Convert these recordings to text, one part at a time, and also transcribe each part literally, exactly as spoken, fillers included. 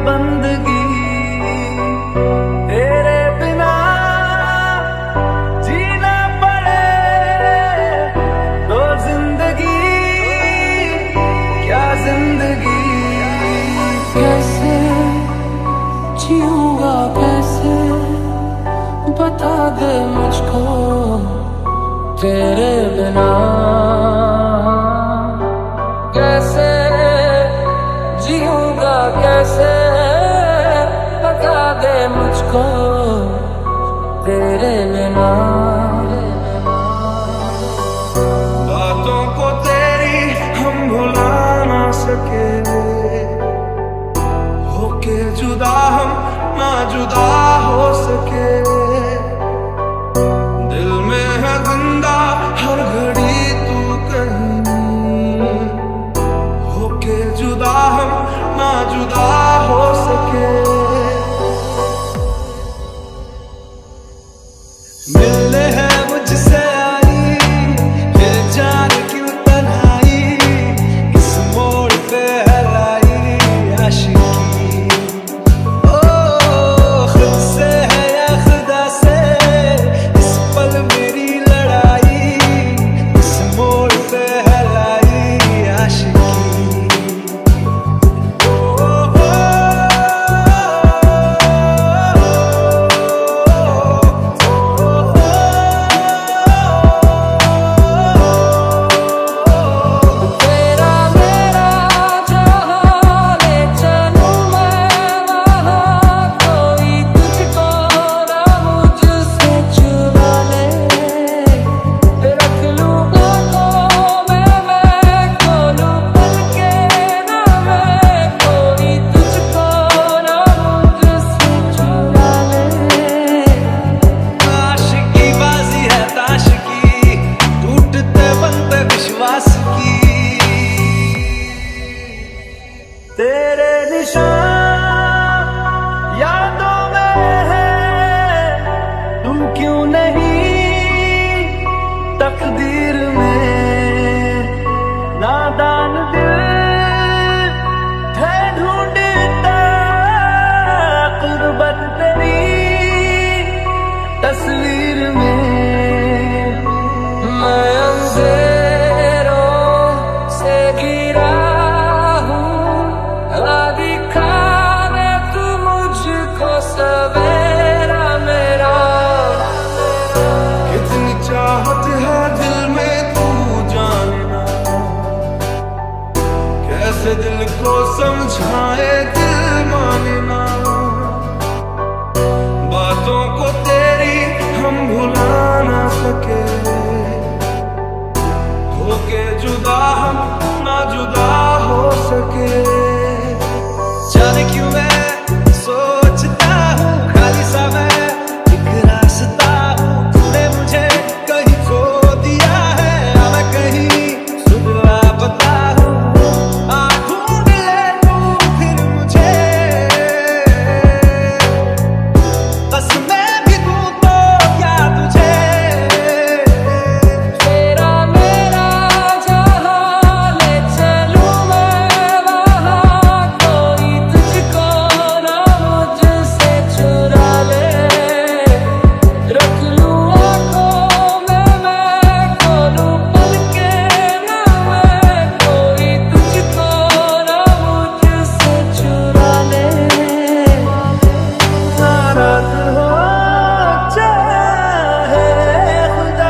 बंदगी तेरे बिना जीना पड़े तो जिंदगी क्या जिंदगी। कैसे जीऊंगा कैसे बता दे मुझको तेरे बिना। कैसे जीऊंगा कैसे बता दे मुझको तेरे बिना। बातों को तेरी हम भुला ना सके, होके जुदा हम ना जुदा हो सके। दिल में है जिंदा हर घड़ी तू कहीं, होके जुदा हम ना जुदा हो सके। मिलने है मुझसे आई ये जान क्यों तन्हाई, इस मोड़ पे है लाई आशिकी। ओ खुद से है या खुदा से इस पल मेरी लड़ाई, इस मोड़ पे है लाई आशिकी। तेरे निशान यादों में है, तू क्यों नहीं तकदीर में। नादान दिल है ढूंढता कुर्बत तेरी तस्वीर में। मैं अंधेरों से गिरा सवेरा मेरा। कितनी चाहत है दिल में तू जानना, कैसे दिल को समझाए दिल मानना। बातों को तेरी हम भुला ना सके, होके जुदा हम ना जुदा हो सके। जाने क्यों मैं सोचता हूँ खाली समय एक रास्ता हूँ, तूने मुझे कहीं खो दिया है या मैं कहीं सुध लापता हूँ। आ ढूंढ ले तू फिर मुझे, बस मैं भी दूँ तो क्या तुझे। तेरा मेरा जहाँ ले चलूँ मैं वहाँ, कोई तुझको ना मुझसे चुरा ले। रख लूँ आँखों में मैं खोलूँ पलकें ना मैं, कोई तुझको ना मुझसे चुरा ले। नाराज हो चाहे खुदा,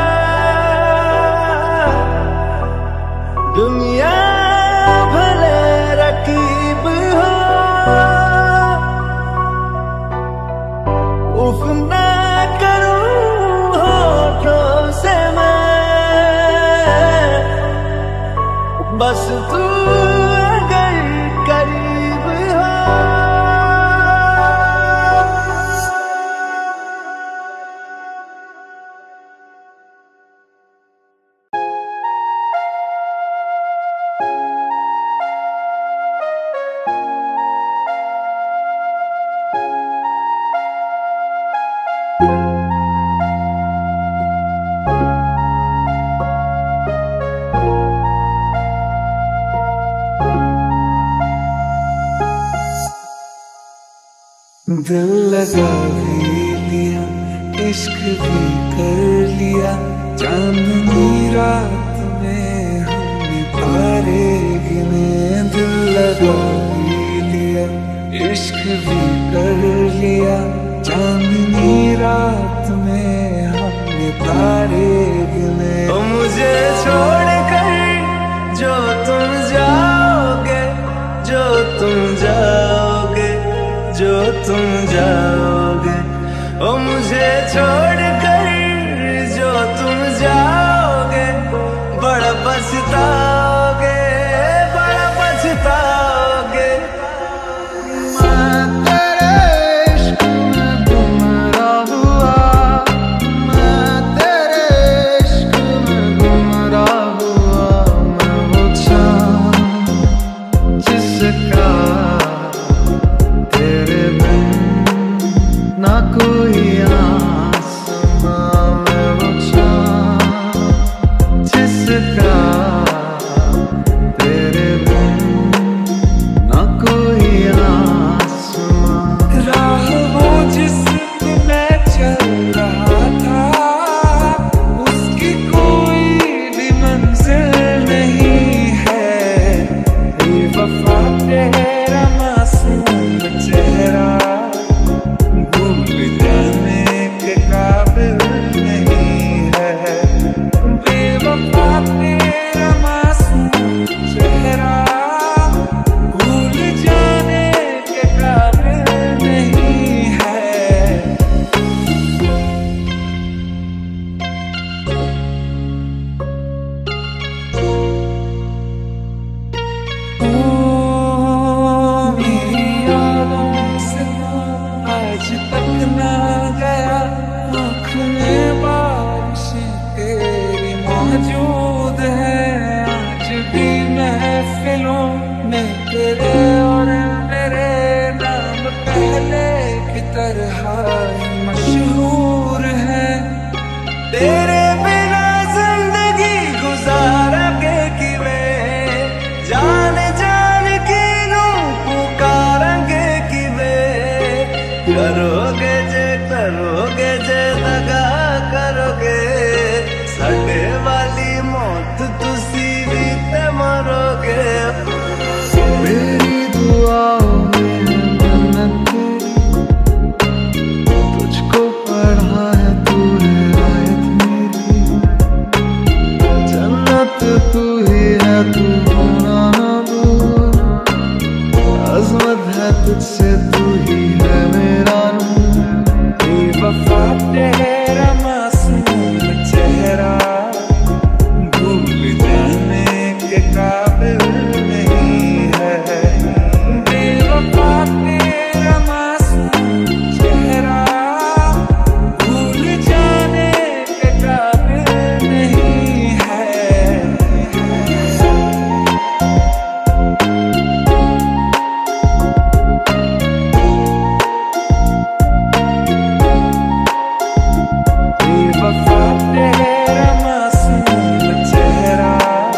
दुनिया भले रकीब हो, उफ ना करूं होठों से मैं, बस तू अगर करीब हो। दिल लगा भी लिया, इश्क भी कर लिया, चांदनी रात में हमने तारे गिने। दिल लगा भी लिया, इश्क भी कर लिया, चांदनी रात में हमने तारे गिने। ओ मुझे छोड़ कर जो तुम जाओगे, जो तुम जाओगे, जो तुम जाओगे, ओ मुझे छोड़ कर जो तुम जाओगे, बड़ा पछताओगे, बड़ा पछताओगे। मैं तेरे इश्क में गुमराह हुआ, मैं तेरे इश्क में गुमराह हुआ। मैं वो चाँद जिसका तेरे बिन ना कोई आसमां, मैं वो चाँद जिसका तेरे बिन ना कोई आसमां। राह वो जिस पे मैं चल रहा था, उसकी कोई भी मंजिल नहीं है। बेवफा तेरा मासूम चेहरा भूल जाने के काबिल नहीं है। बेवफा तेरा मासूम चेहरा भूल जाने के काबिल नहीं है। ओ मेरी यादों से आज तक ना गया, आँख में बारिशें तेरी मौजूद है। आज भी महफिलों में तेरे और मेरे नाम पहले की तरह ही मशहूर है। तेरे बिना जिंदगी गुजारोगे किवें, जान जान की नू पुकारेंगे किवें। करोगे जे करोगे जे दगा करोगे, साडे वाली मौत तुसी भी ते मरोगे। मेरी दुआओं में मैंने तेरी, तुझको पढ़ा है तू है आयत मेरी। जन्नत तू ही है, तू होना ना दूर, अज़मत है तुझसे, तू ही है मेरा नूर। बेवफा तेरा मासूम चेहरा भूल जाने के काबिल नहीं है। बेवफा तेरा मासूम चेहरा भूल जाने के काबिल नहीं है। बेवफा तेरा मासूम चेहरा,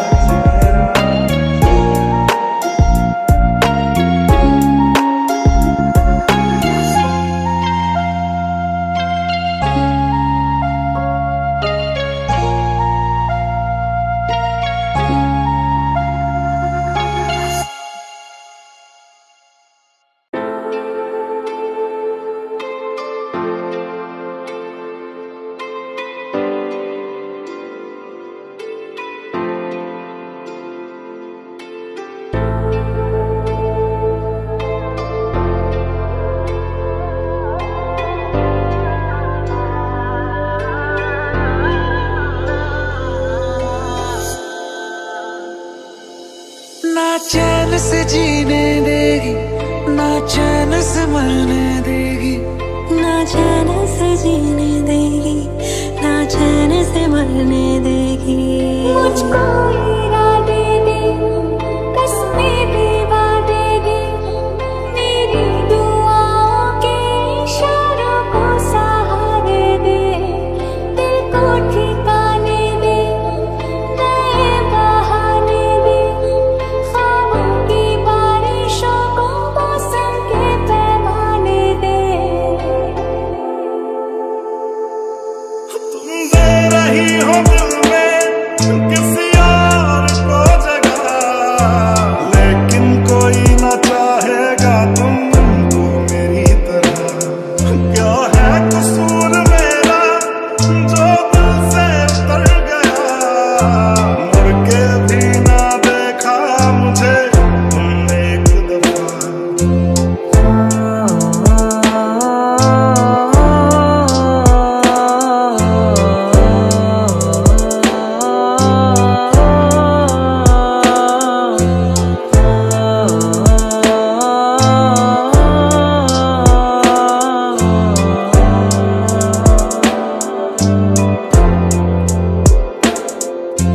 ना चैन से जीने देगी, ना चैन से मरने देगी, ना चैन से जीने देगी, ना चैन से मरने देगी। मुझको इरादे दे, कसमें भी वादेगी, मेरी दुआओं के इशारों को सहारे दे। दिल को ठिकाने दे, नए बहाने दे, ख्वाबों की बारिशों को मौसम के पैमाने दे।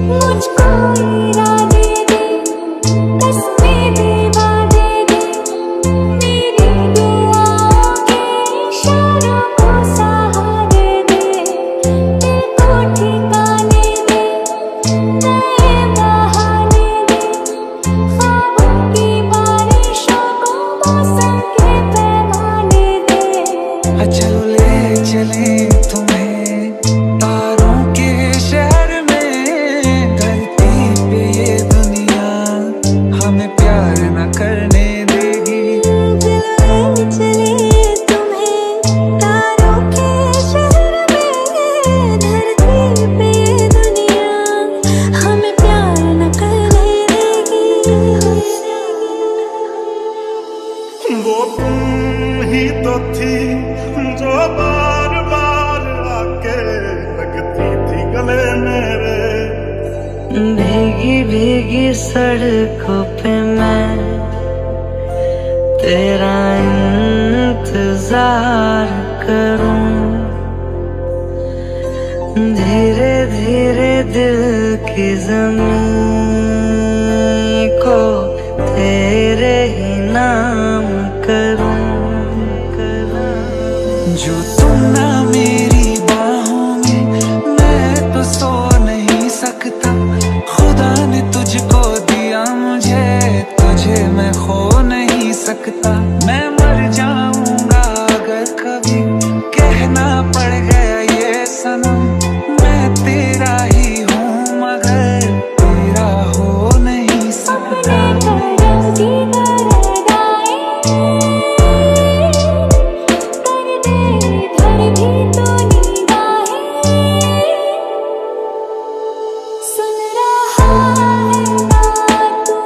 मुझको इरादे दे, कसमें दे, वादे दे, मेरी दुआओं के इशारों को सहारे दे, दिल को ठिकाने दे, नए बहाने दे, ख्वाबों की बारिशों को मौसम के पैमाने दे। चलो ले चले तुम्हें तारों के शहर में, धरती पे ये दुनिया हमें प्यार न करने देगी। चलो चले तुम्हें तारों के शहर में, धरती पे ये दुनिया हमें प्यार न करने देगी। वो तुम ही तो थी जो बार बार आके लगती थी गले मेरे। भीगी भीगी सड़कों पे मैं तेरा इंतजार करूं, धीरे धीरे दिल की ज़मीं को तेरे ही नाम करूं। जो तुम ना मेरी बाहों में, मैं तो सो नहीं सकता। खुदा ने तुझको दिया मुझे, तुझे मैं खो नहीं सकता। मैं मर जाऊंगा अगर कभी कहना पड़ गया ये सनम, मैं तेरा ही हूँ मगर तेरा हो नहीं सकता। अपने करम की बरदाई कर दे, धड़ भी तो निगाहें सुन रहा है ना तू,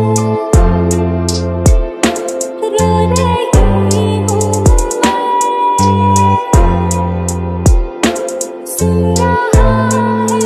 रो रही हूँ मैं, सुन रहा है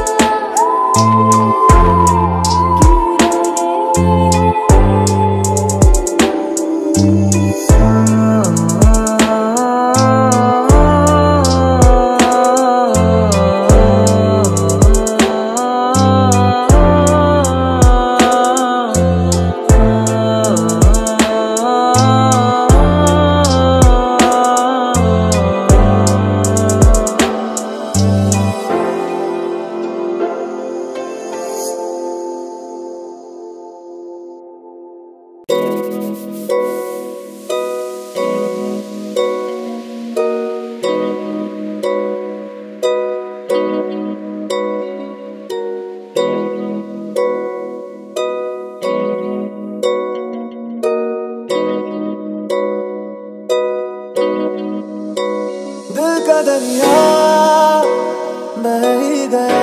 दिल का दरिया बह ही गया,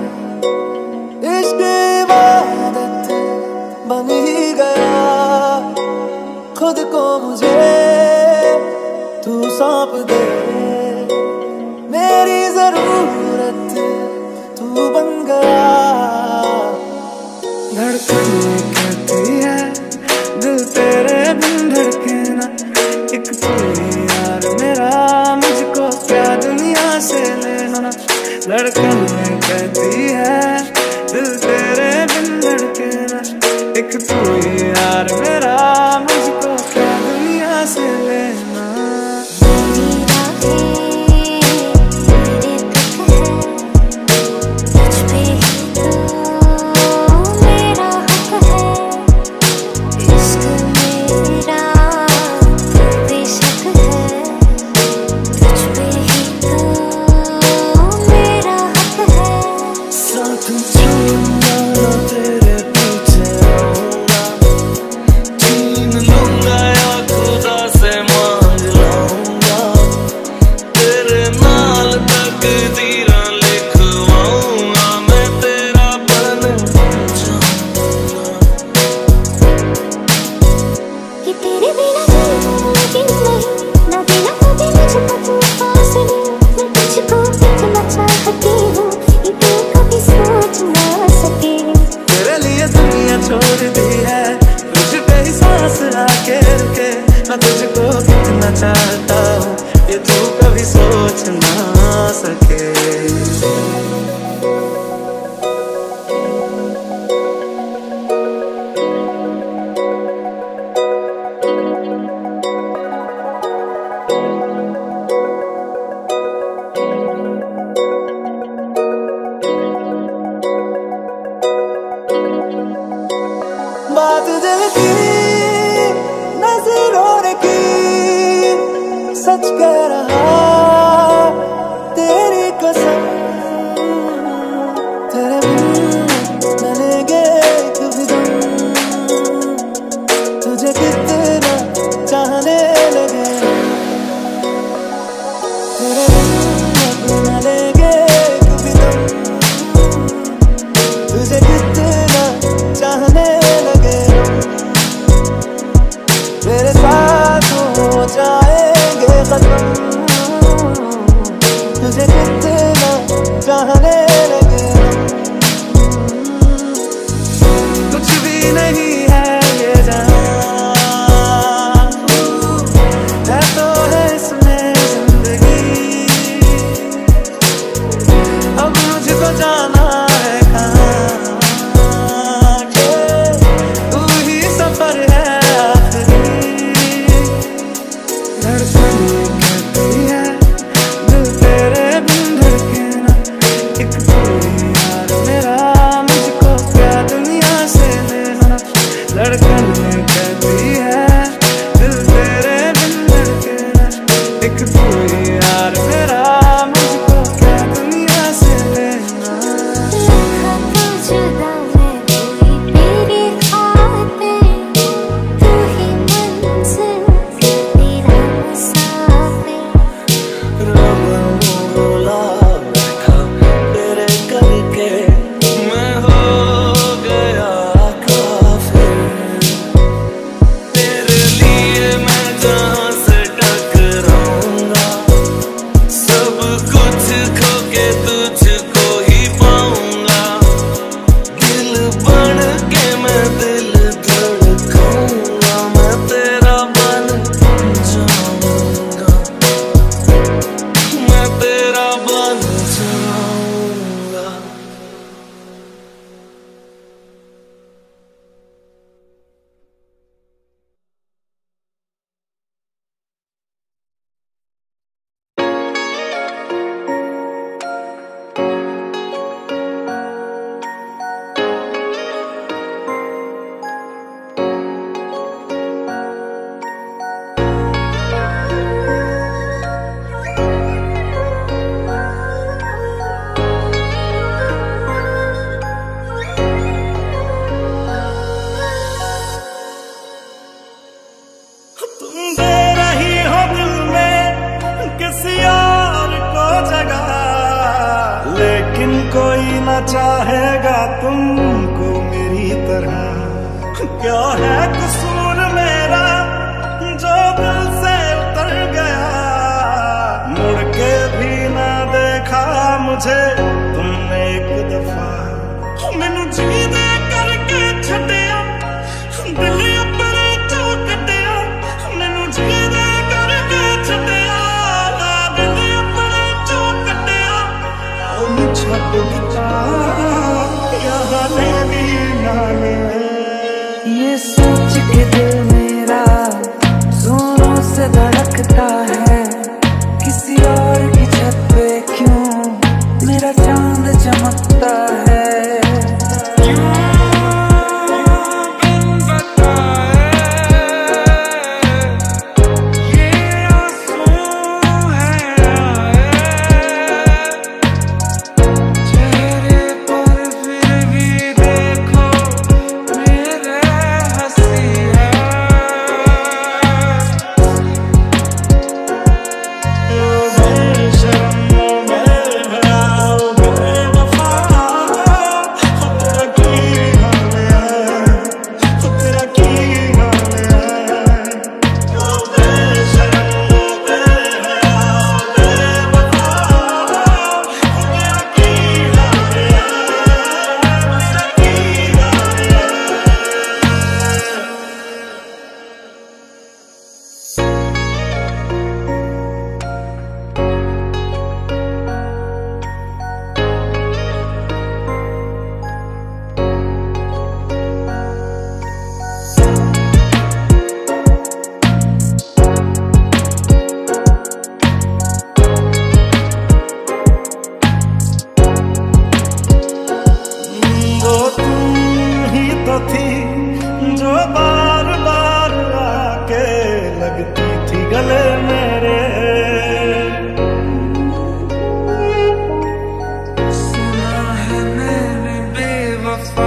इश्क इबादत बन ही गया। खुद को मुझे तू सौंप दे, मेरी जरूरत तू बन गया। धड़कन कहती है दिल तेरे बिन धड़के ना, एक तू ही यार मेरा, मुझको क्या दुनिया से लेना ना। धड़कन कहती है दिल तेरे बिन धड़के ना, एक तू ही यार मेरा, मुझको क्या दुनिया से लेना। मेरी राहें तेरे तक है, सच कह रहा, तेरी कसम तेरे बिन न लेंगे कभी दम, तुझे कितना चाहने लगे, तेरे बिन न लेंगे कभी दम, तुझे कितना चाहने लगे, तेरे साथ हो जाएंगे खत्म, तुझे कितना चाहने लगे। कुछ भी नहीं है ये जान, है तो है इसमें जिंदगी, अब मुझको जाना है कहाँ, तू ही सफर है आखिरी, धड़कन कहती है दिल तेरे बिन धड़के ना, एक पूरी यार मेरा मुझको क्या दुनिया से लेना, धड़कन कहती है दिल तेरे बिन धड़के ना, एक पूरी यार मेरा मुझको क्या दुनिया से लेना। रखा तो जुदा मैं कोई तेरी खातिर, तू ही मंजिल तेरा मुसाफिर, रब बोला बैठा तेरे करके, मैं हो गया काफिर, तेरे लिए मैं जहाँ से टकराऊंगा, सब कुछ खो के तुझको ही पाऊंगा, दिल बन के मैं दिल धड़काऊंगा, मैं तेरा बन जाऊंगा, मैं तेरा बन जाऊंगा। तुम दे रही हो दिल में किसी और को जगह, लेकिन कोई ना चाहेगा तुमको मेरी तरह, क्या है कसूर मेरा जो दिल से उतर गया, मुड़ के भी ना देखा मुझे तुमने एक दफा, मैनू जी दे करके छड्डिया दिल अपने चो कटिया, मैनू जी दे करके छड्डिया दिल अपने चो कटिया, ओनू छड्ड दिता याद मेरी नाल, ये सोच के दिल मेरा जोरों से धड़कता है, किसी और की छत पे क्यों मेरा चांद चमकता है, गले मेरे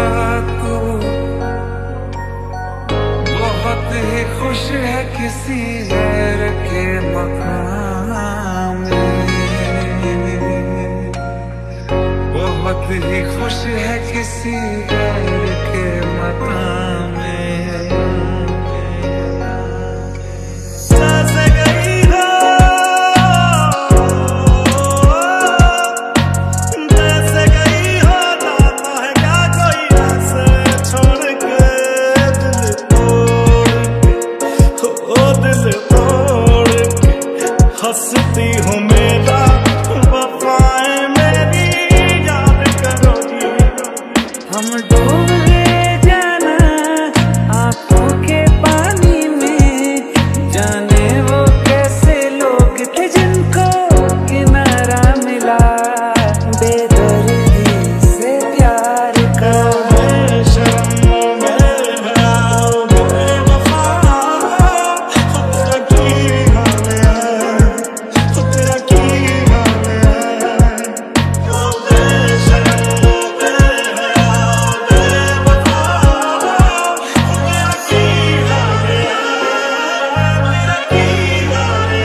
तू बहुत ही खुश है किसी गैर के मकान में, बहुत ही खुश है किसी गैर के मकान में। जैसे गई हो, जैसे गई हो, जाता है क्या कोई ऐसे छोड़ के, दिल तोड़ के, ओ दिल तोड़ के हंसती हूँ मेरा वफाएं मेरी याद करो जी। हम डूब गए जाना आंखों के पानी में, जाने वो कैसे लोग थे जिनको किनारा मिला बेदर्दी से प्यार का। शर्म में आओ बेवफा, तेरा की हाल है, तेरा की हाल है। ओ बेशर्म में आओ बेवफा, तेरा की हाल है, तेरा की हाल है।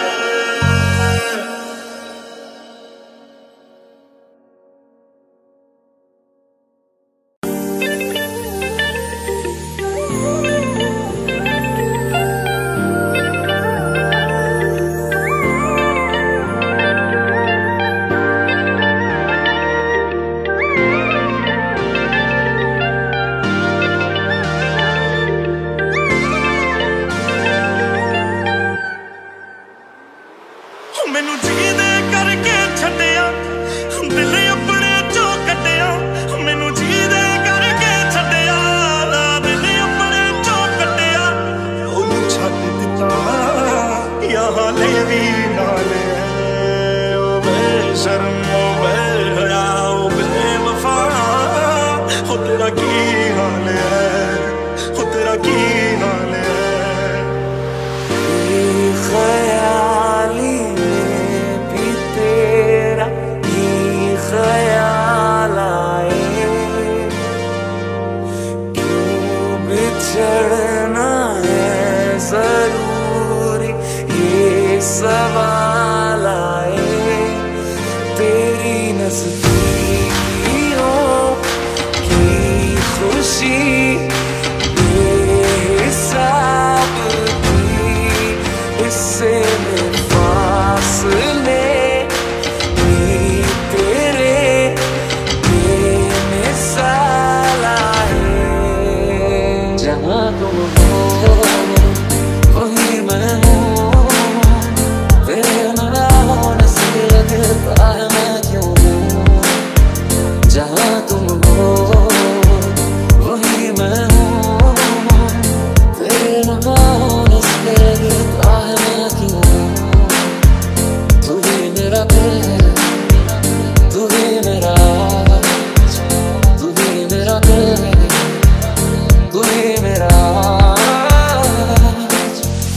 ਮੈਨੂੰ ਜੀਦੇ ਕਰਕੇ ਛੱਡਿਆ, ਦਿਲ ਆਪਣੇ ਚੋਂ ਕੱਢਿਆ, ਮੈਨੂੰ ਜੀਦੇ ਕਰਕੇ ਛੱਡਿਆ, ਦਿਲ ਆਪਣੇ ਚੋਂ ਕੱਢਿਆ, ਉਹਨੂੰ ਛੱਡ ਦਿੱਤਾ ਯਹਾਂ ਲੈ ਵੀ ਨਾਲ ਹੈ। ਓ ਬੇਸ਼ਰਮ ਓ ਬੇਹਯਾ ਓ ਬੇਵਫਾ, ਹੋ ਤੇਰਾ ਕੀ ਹਾਲ ਹੈ, ਹੋ ਤੇਰਾ ਕੀ ਹਾਲ ਹੈ। ख्याली में भी तेरा ही ख्याल आए, क्यों बिछड़ना है जरूरी ये सवाल आए। तेरी नज़दीकियों की खुशी बेहिसाब थी, इससे में फासले भी तेरे बेमिसाल आए। जहाँ तुम हो वहीं मैं हूँ, तेरे ना होने से लगता है मैं क्यों हूँ। जहाँ तुम हो वहीं मैं हूँ, तेरे ना होने से लगता है मैं क्यों हूँ। तू ही मेरा दिल है, तू ही मेरा आज, तू ही मेरा दिल है, तू ही मेरा आज।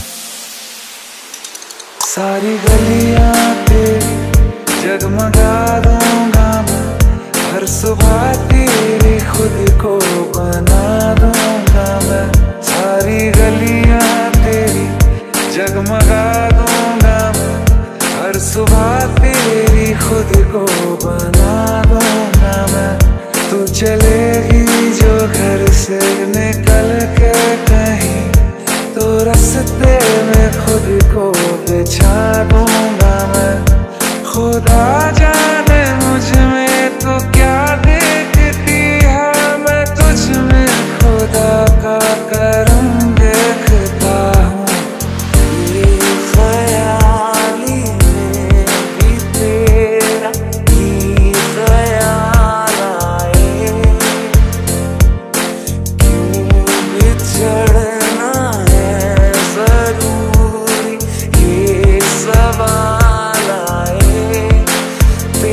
सारी गलियां तेरी जगमगा दूंगा मैं, हर सुबह तेरी खुद को बना दूंगा मैं। सारी गलियां तेरी जगमगा दूंगा मैं, हर सुबह तेरी खुद को बना दूंगा मैं। तू चलेगी जो घर से निकल के कहीं, तो रास्ते में खुद को बिछा दूंगा मैं। खुदा जाने मुझ में तो क्या देखती है, मैं तुझ में खुदा का करम देखता हूँ। ये ख्याली में भी तेरा ही ख्याल आए, क्यों बिछड़ना है जरूरी ये सवाल आए।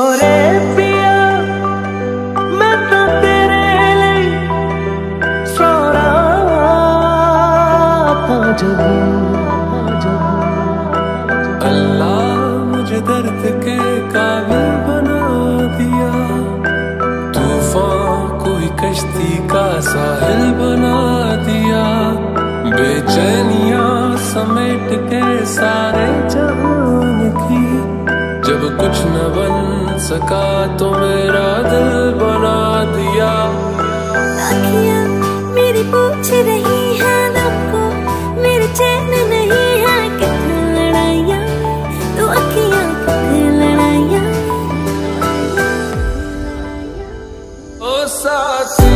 रे पिया मैं तो तेरे लिए सारा था जब अल्लाह मुझे दर्द के काबिल बना दिया, तूफान कोई कश्ती का साहिल बना दिया, बेचैनियां समेट के सारे जहान की, जब कुछ न बन सका तो मेरा दिल बना दिया। अखियाँ मेरी पूछ रही है आपको, मेरे चैन नहीं है कितना लड़ाइयाँ, तो अखियाँ कितनी लड़ाइयाँ। ओ साथी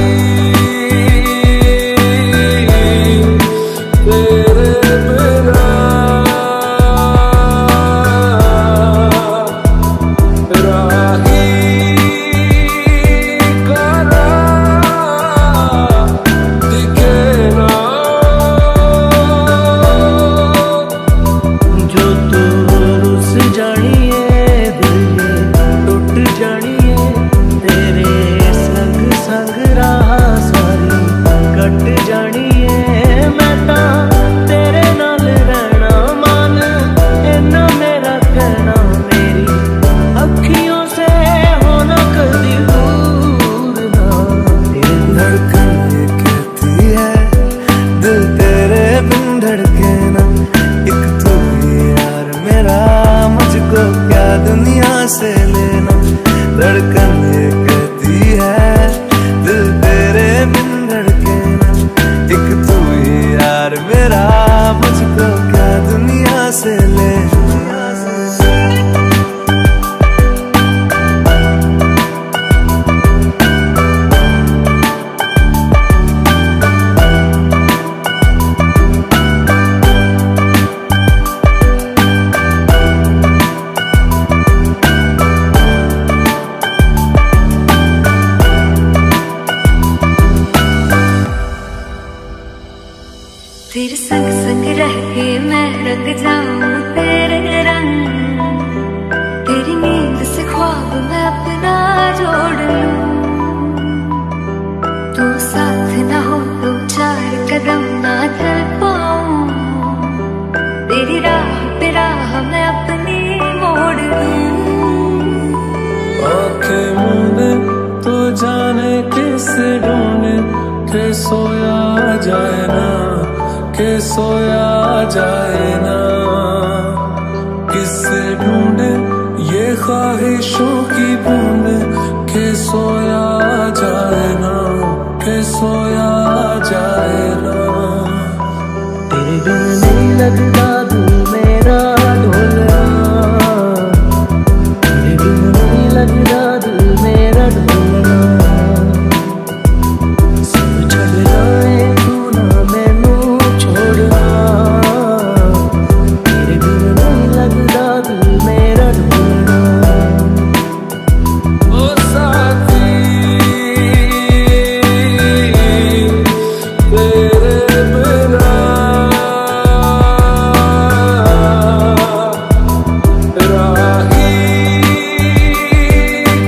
से लेना, धड़कन ये कहती है दिल तेरे बिन धड़के ना, एक तू ही यार मेरा मुझको क्या दुनिया से लेना। तेरे संग संग रह के मैं रंग जाऊं तेरे रंग, तेरी नींद से ख्वाब मैं अपना जोड़ लूं, तू साथ ना हो तो चार कदम ना चल पाऊं, तेरी राह पे राह मैं अपनी मोड़ लूं। आंखें मूंदे तो जाने किसे ढूंढे, के सोया जाए ना, के सोया जाए ना, किससे ढूंढे ये ख्वाहिशों की बूंदे, के सोया जाए ना, के सोया जाए ना। तेरे बिन नहीं लगता दिल मेरा ढोलना, तेरे बिन नहीं लगता दिल मेरा ढोलना, सब चल जाए तू ना मैनू छोड़ना, तेरे बिन नहीं लगता दिल मेरा ढोलना। ओ साथी तेरे बिना राही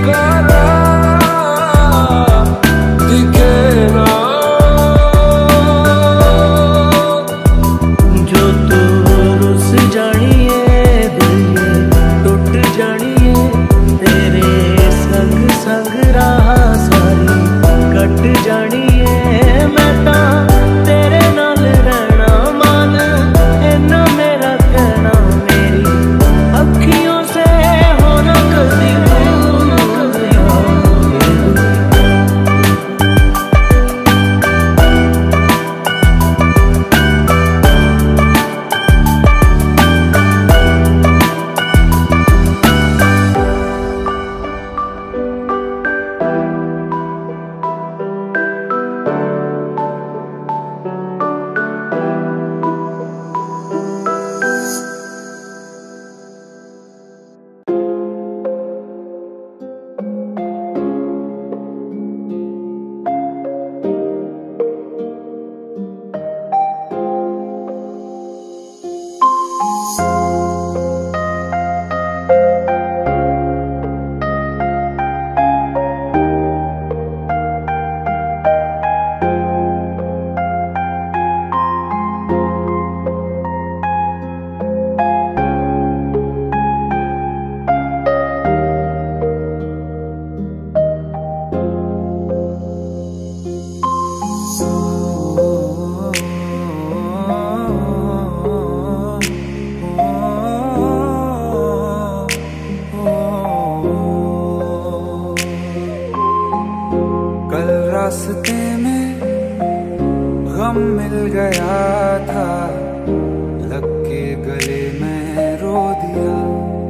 रास्ते में गम मिल गया था, लग के गले में रो दिया।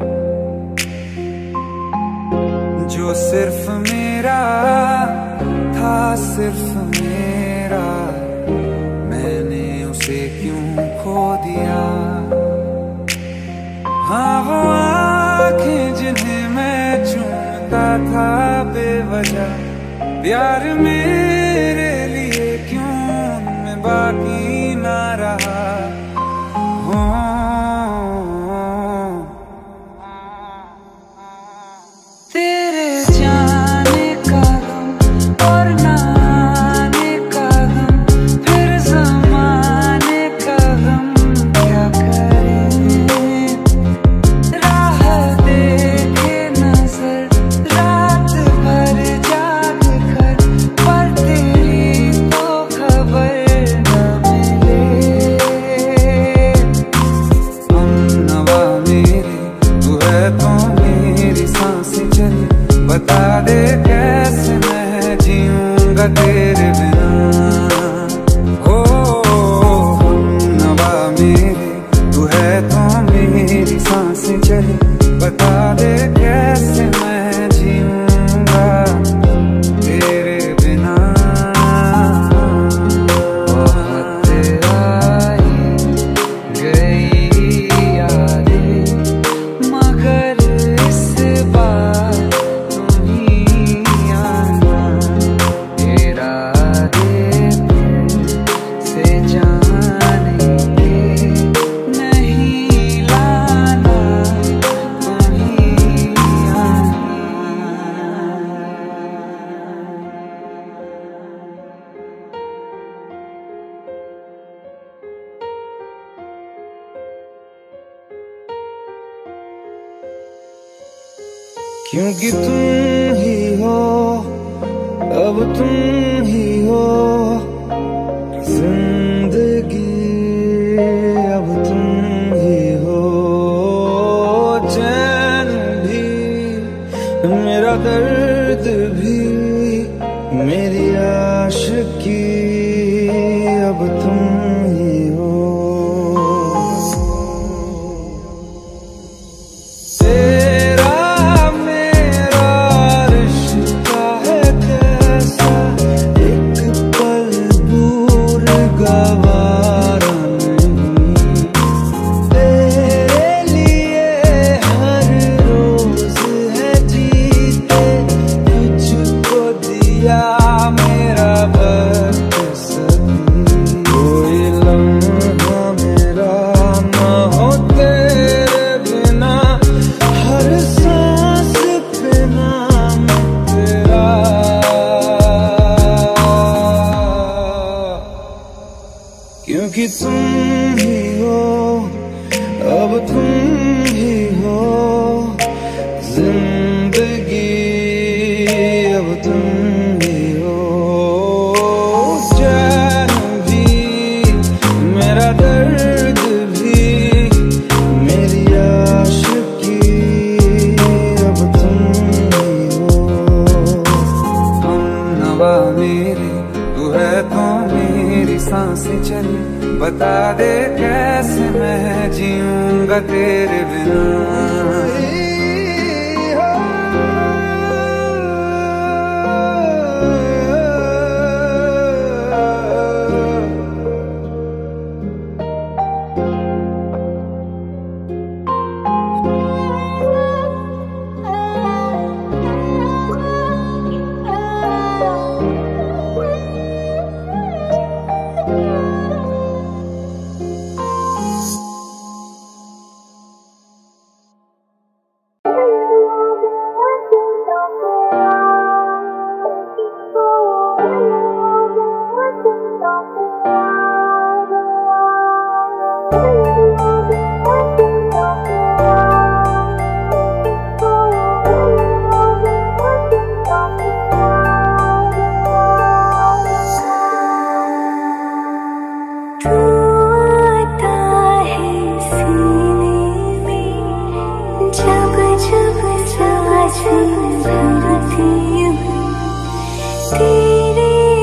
जो सिर्फ मेरा था, सिर्फ मेरा, मैंने उसे क्यों खो दिया। हाँ वो आँखें जिन्हें मैं चूमता था बेवजह, प्यार मेरे लिए क्यों उनमें बाकी ना रहा। हो तेरे जाने का गम और ना आने का गम, फिर ज़माने का गम क्या करें। राह देखे नजर रात भर जाग कर, पर तेरी तो खबर न मिले। हमनवा मेरे तू है तो मेरी सांसें चले, बता दे कैसे मैं जीऊंगा तेरे बिना। हो हमनवा मेरे तू है तो मेरी सांसें चले, बता दे कैसे मैं जीऊंगा तेरे बिना। बहुत आई गई यादें, मगर इस बार तुम ही आना। इरादे फिर से जाने के नहीं लाना, तुम ही आना। क्योंकि तुम ही हो, अब तुम ही हो जिंदगी, अब तुम ही हो चैन भी, मेरा दर्द भी, मेरी आशिकी, अब तुम ही हो। तेरा मेरा रिश्ता है कैसा, एक पल दूर गवारा नहीं। तेरे लिए हर रोज है जीते, तुझको दिया मेरा वक्त सभी। कोई लम्हा मेरा न हो तेरे बिना, हर सांस पे नाम तेरा। क्योंकि तुम ही हो, अब तुम ही हो जिंदगी, अब तुम ही हो चैन भी, मेरा दर्द भी, मेरी आशिकी, अब तुम ही हो। हमनवा मेरे तू है तो मेरी सांसें चले, बता दे कैसे मैं जीऊंगा तेरे बिना। तेरे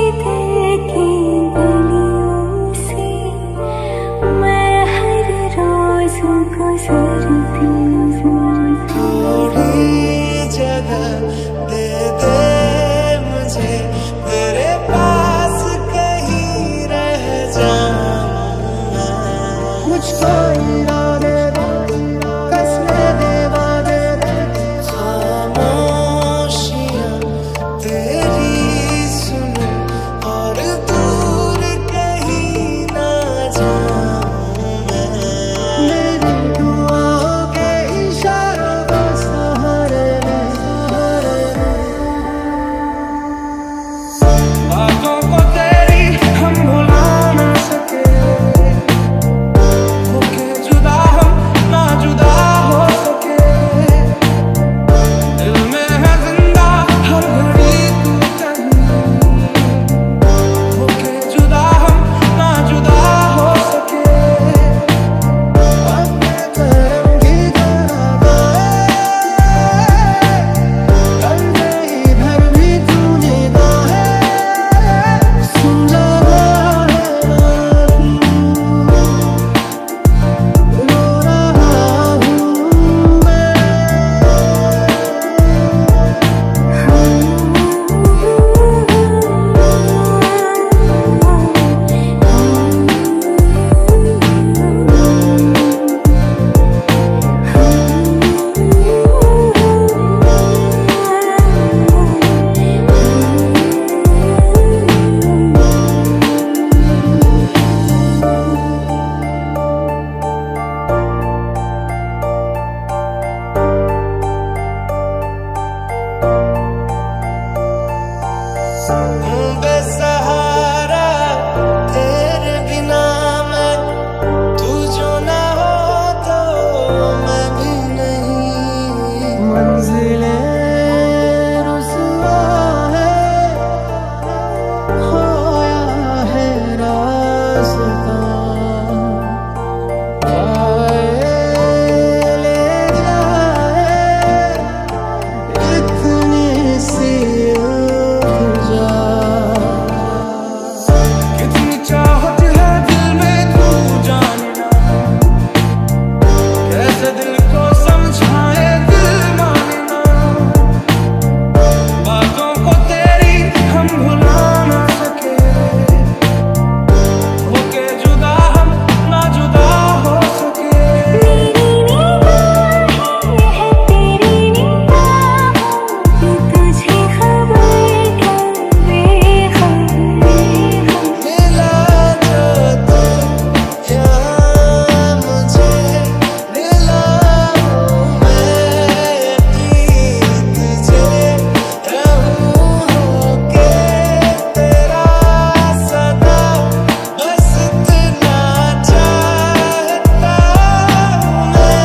बेसहारा तेरे बिना मैं, तू जो ना हो तो मैं भी नहीं। मंजिलें रुसवा है, खोया है रास्ता, आए ले जाए इतनी सी उलझा। कितनी चाहत है दिल में तू जानना, कैसे दिल को समझाए दिल मानना, बातों को तेरी हम भुला ना सके, होके जुदा हम ना जुदा हो सके। मेरी निगाहें है तेरी निगाहों की, तुझे खबर कर बेखबर। मिला जो तू यहाँ मुझे, मिला हूँ मैं यकीन तुझे, रहूँ होके तेरा सदा, बस इतना चाहता हूँ मैं।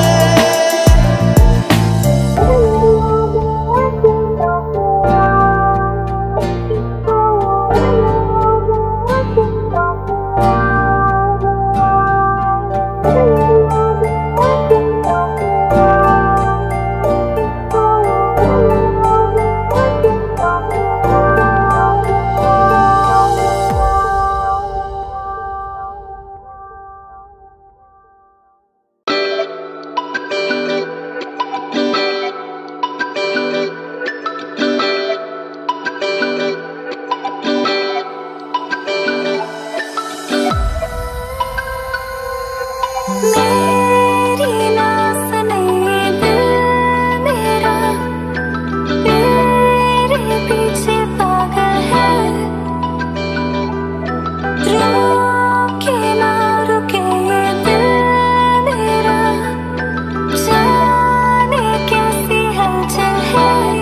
मेरी ना सुने दिल मेरा, तेरे पीछे पागल है, रुके ना रुके ये दिल मेरा, जाने कैसी हलचल है।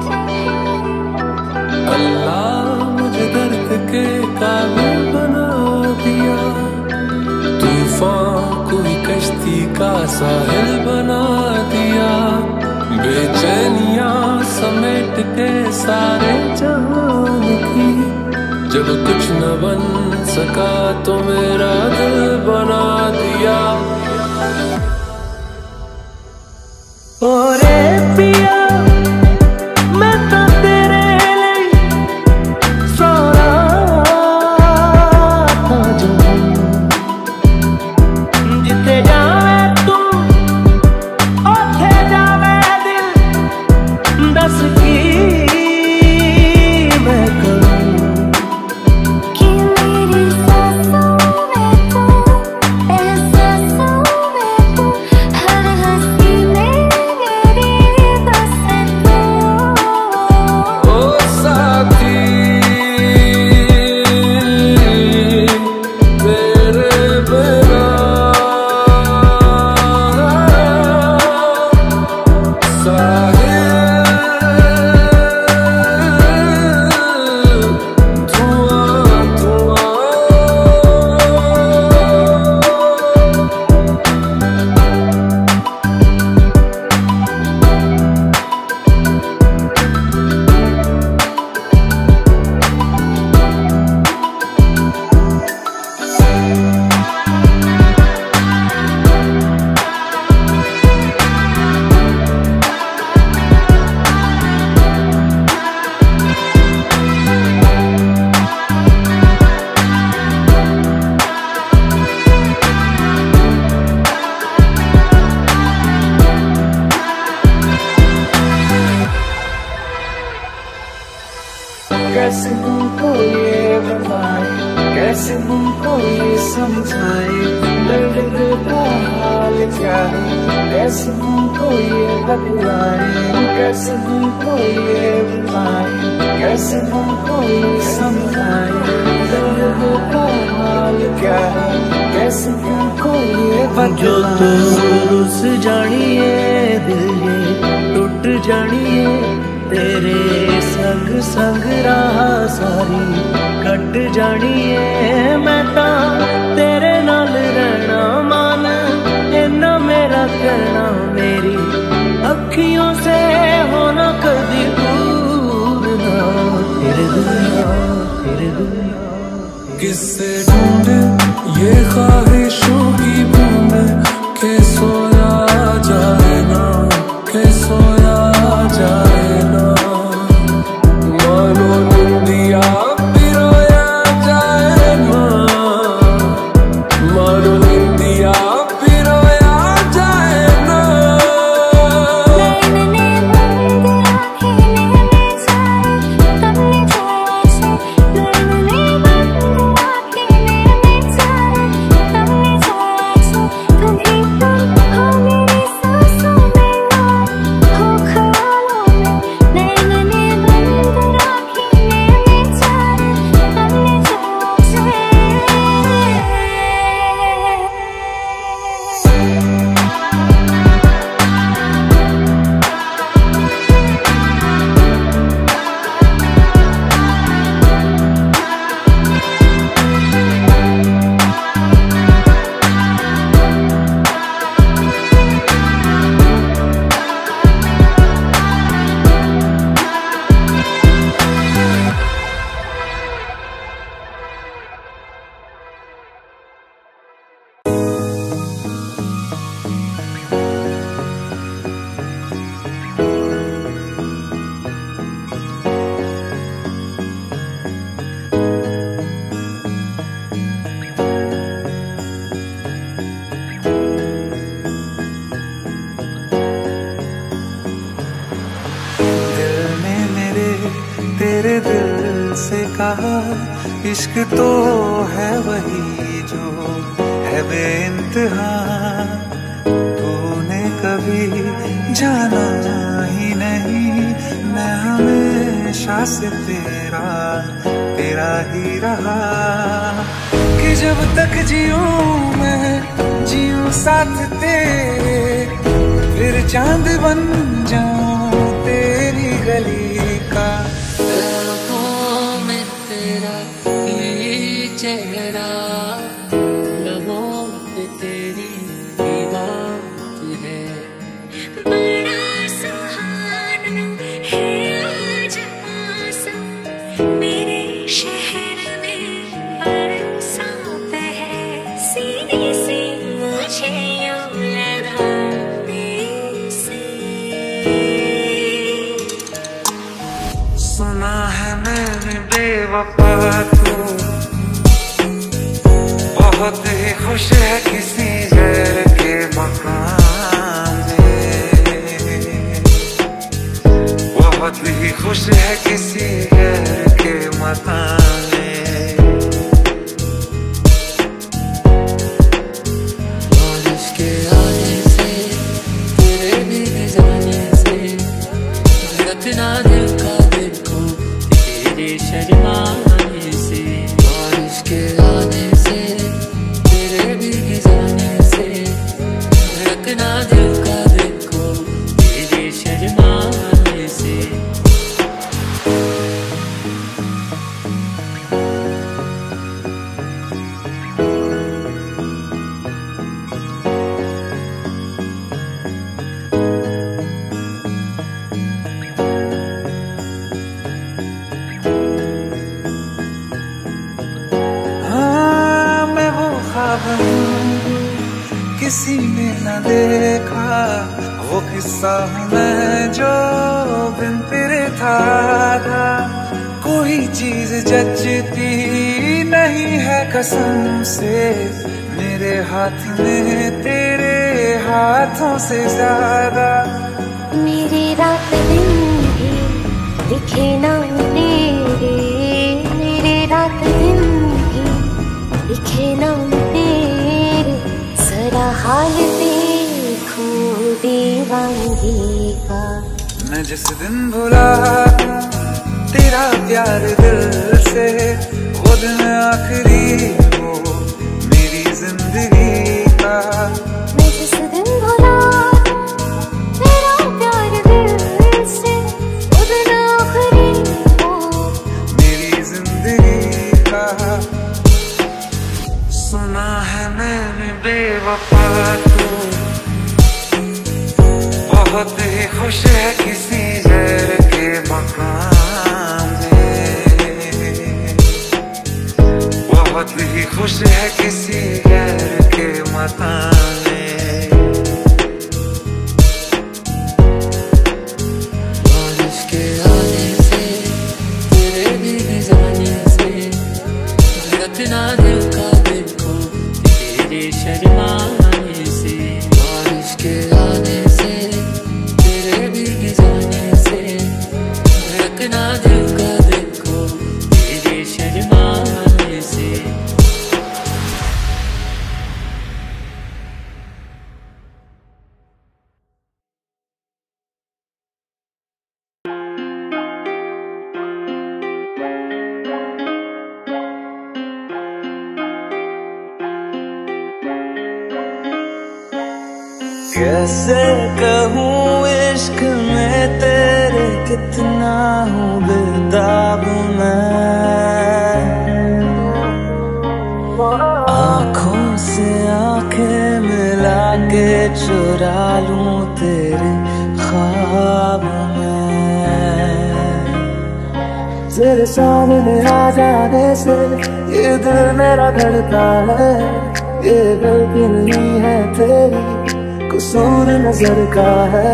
अल्लाह मुझे दर्द के काबिल बना दिया, तूफान कोई कश्ती का साहिल बना दिया, बेचैनियां समेट के सारे जहान की, जब कुछ न बन सका तो मेरा दिल बना दिया। ओरे पिया मैं तो तेरे लिए सोना था जो, जिथे जावे तू ओथे जावे दिल, दस की मैं करूं। कि मेरी सांसों में तू, एहसासों में तू, हर हंसी में मेरी बस तू। ओ साथी तेरे बिना कैसे तुमको ये बताए, कैसे तुमको ये समझाए, दर्द दिल का हाल क्या है, कैसे तुमको ये बतलाए, कैसे तुमको ये बताए, कैसे तुमको ये समझाए, दर्द दिल का हाल क्या है, कैसे तुमको ये बतलाए। जो तो रुस जानिए दिल ये टूट जानिए, तेरे संग संग राह सारी कट जानी है। मैं ता तेरे नाल रहना मान इन्ना मेरा कहना, मेरी अखियों से होना कदी दूर ना। तेरे दुनिया तेरे दुनिया किससे ढूंढे ये ख्वाहिशों की बूंद के सोया जाए ना, के सोया जाए ना। मानो निंदिया पिरोया जाए ना, मानो निंदिया पिरोया जाए ना। तेरे दिल से कहा इश्क तो है वही जो है बेइंतहा। तूने कभी जाना ही नहीं, मैं हमेशा से तेरा तेरा ही रहा। कि जब तक जीऊं मैं जीऊं साथ तेरे, फिर चांद बन जाऊं तेरी गली का। लबों में तेरा ये चेहरा, लबों पे तेरी बात है। बड़ा सुहाना है आज मौसम, मेरे शहर में बरसात है। सीने से मुझे यूं लगाने से सुना है मैंने बेवफा तू बहुत ही खुश है किसी गैर के मकान में, बहुत ही खुश है किसी गैर के मकान में। बारिश के आने से तेरे भीग जाने से धड़कना दिल का देखो तेरे शर्माने से। बारिश के आने से तेरे भीग जाने से धड़कना दिल का देखो तेरे शर्माने से। हाँ मैं वो ख्वाब हूँ किसी ने न देखा, वो किस्सा हूँ मैं जो बिन तेरे था। कोई चीज जचती नहीं है कसम से, मेरे हाथ में तेरे हाथों से ज्यादा। मेरे रात दिन भी लिखे नाम तेरे, मेरे रात दिन भी लिखे नाम तेरे। जरा हाल देखो दीवानगी का। मैं जिस दिन भुला तेरा प्यार दिल से, वो दिन आखिरी हो मेरी जिंदगी का। मैं जिस दिन भुला तेरा प्यार दिल से, वो दिन आखिरी हो खुश है किसी गैर के मकान में, बहुत ही खुश है किसी गैर के मकान में। बारिश के आने से तेरे भीग जाने से धड़कना दिल का दिल को तेरे शर्माने से। बारिश के आने से तेरे भीग जाने से धड़कना दिल का दिल को तेरे शर्माने से। कैसे कहूँ इश्क में तेरे कितना हूँ बेताब मैं, आँखों से आंखें मिला के चुरा लूं तेरे ख्वाब में। तेरे सामने आ जाने से ये दिल मेरा धड़का है, ये गलती नहीं है तेरी, कसूर नजर का है।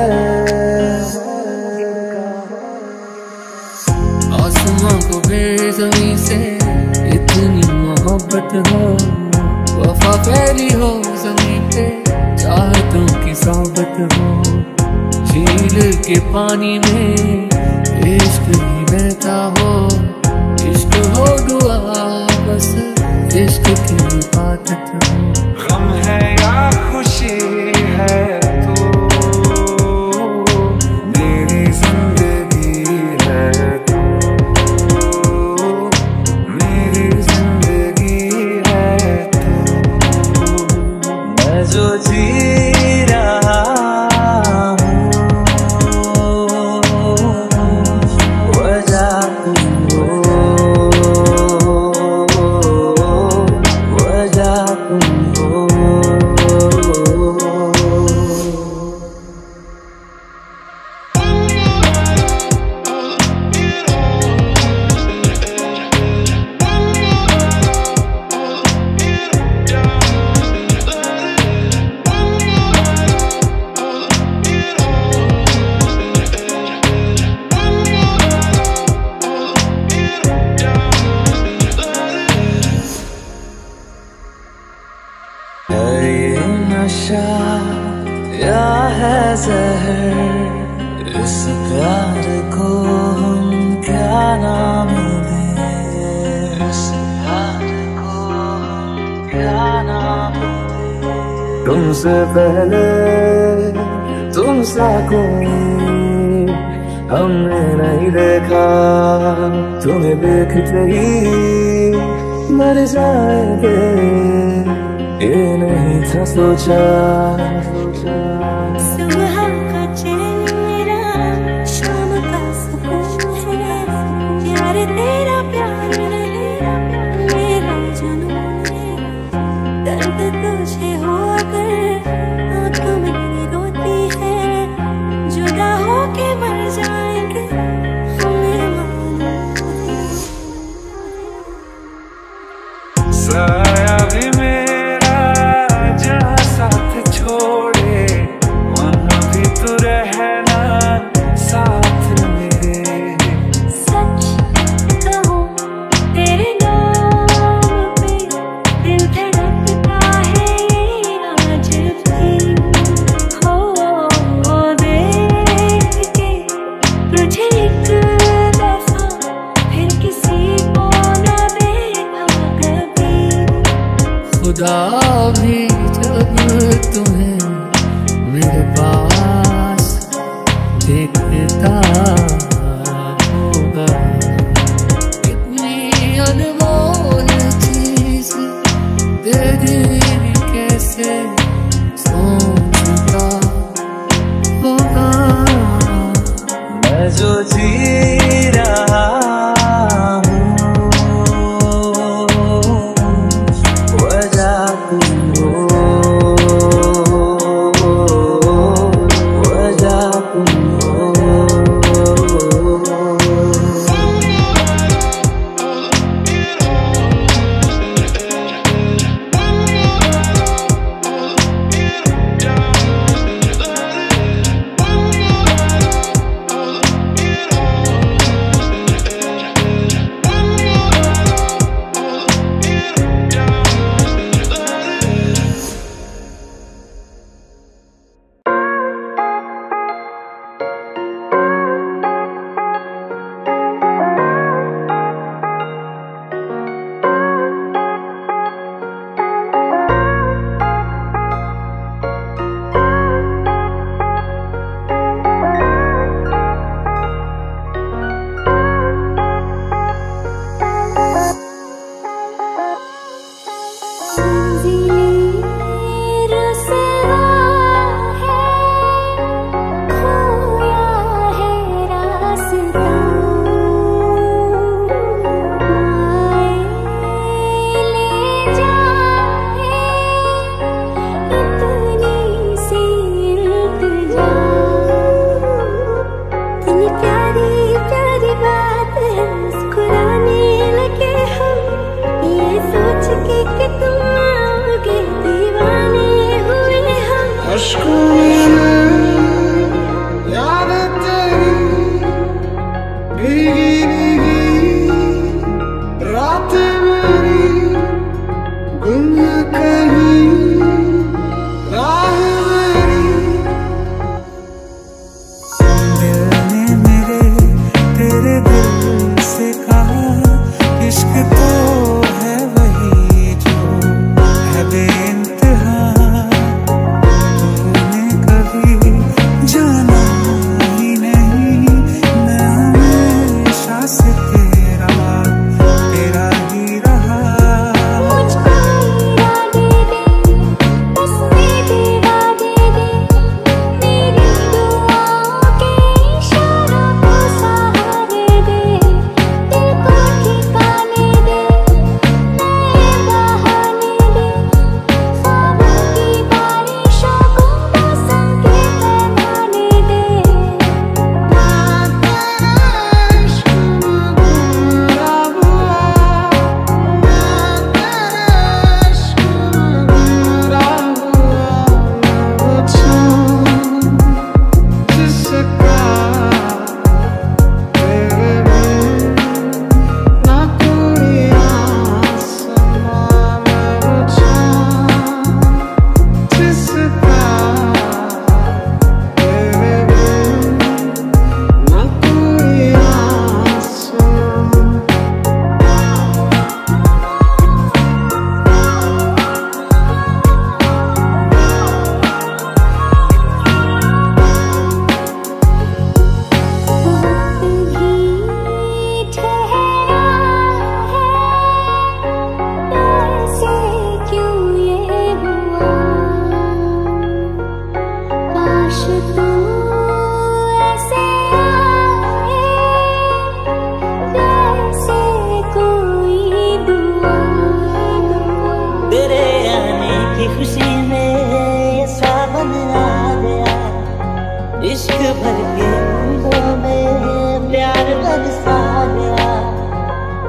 आसमां को फिर ज़मीं से इतनी मोहब्बत हो, वफा फैली हो ज़मीं पे चाहतों की सोबत हो। झील के पानी में इश्क ही बहता हो, इश्क हो दुआ बस इश्क की इबादत हो। गम है या खुशी है तू, मेरी जिंदगी है तू, मेरी जिंदगी है तू। मैं जो जी रहा हूँ वजह तुम हो, वजह तुम हो। है ये नशा या है जहर, इस प्यार को हम क्या नाम दें, इस प्यार को हम क्या नाम दें। तुमसे पहले तुमसा कोई हमने नहीं देखा, तुम्हें देखते ही मर जाएंगे, ये नहीं था सोचा। सुबह का चैन मेरा शाम का सुकून है, प्यार तेरा प्यार नहीं मेरा जुनून है। दर्द तुझे हो अगर आँखों मेरी रोती है, जुदा होके मर जाएंगे हमें मालूम है। साया भी मेरा जहाँ साथ छोड़े, वहाँ भी तू रहना साथ मेरे। सच कहूँ तेरे नाम पे दिल धड़कता है आज भी। हो देख के तुझे एक दफा फिर किसी को न देखा कभी। खुदा भी जब तुम्हें मेरे पास देखता होगा, कितनी अनमोल चीज दे दी कैसे सोचता होगा। मैं जो जी रहा हूँ वजह तुम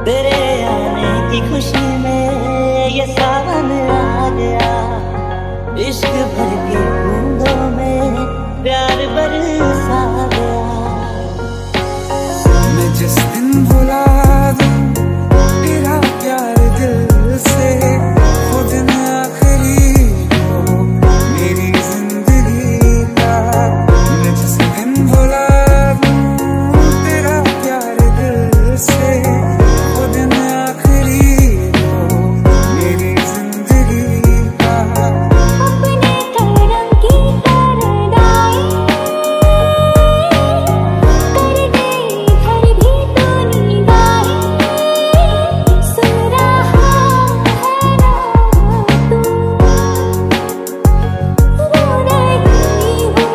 तेरे आने की खुशी में ये सावन आ गया, इश्क भर के बूंदों में प्यार बरसा गया। मैं जिस दिन बुला दूं तेरा प्यार दिल से, वो दिन आखिरी हो मेरी जिंदगी का। मैं जिस दिन बुला दूं तेरा प्यार दिल से, वो दिन आखिरी हो मेरी जिंदगी का। अपने करम की तरदाई कर गई घर भी तो निगाही, सुन रहा है ना तू, रो रही हूँ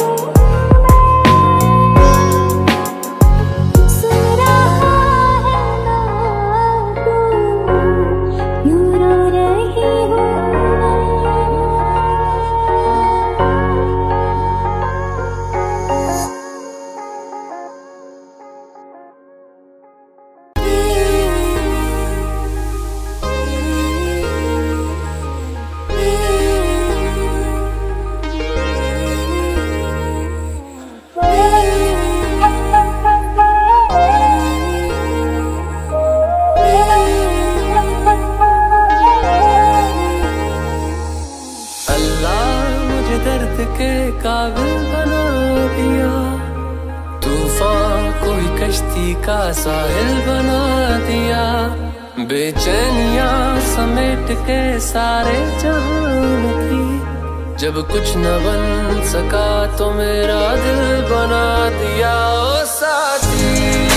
मैं, सुन रहा है ना तू, यूं रो रही हूँ अल्लाह मुझे दर्द के काबिल बना दिया, तूफान कोई कश्ती का साहिल बना दिया। बेचैनियां समेट के सारे जहान की, जब कुछ न बन सका तो मेरा दिल बना दिया। ओ साथी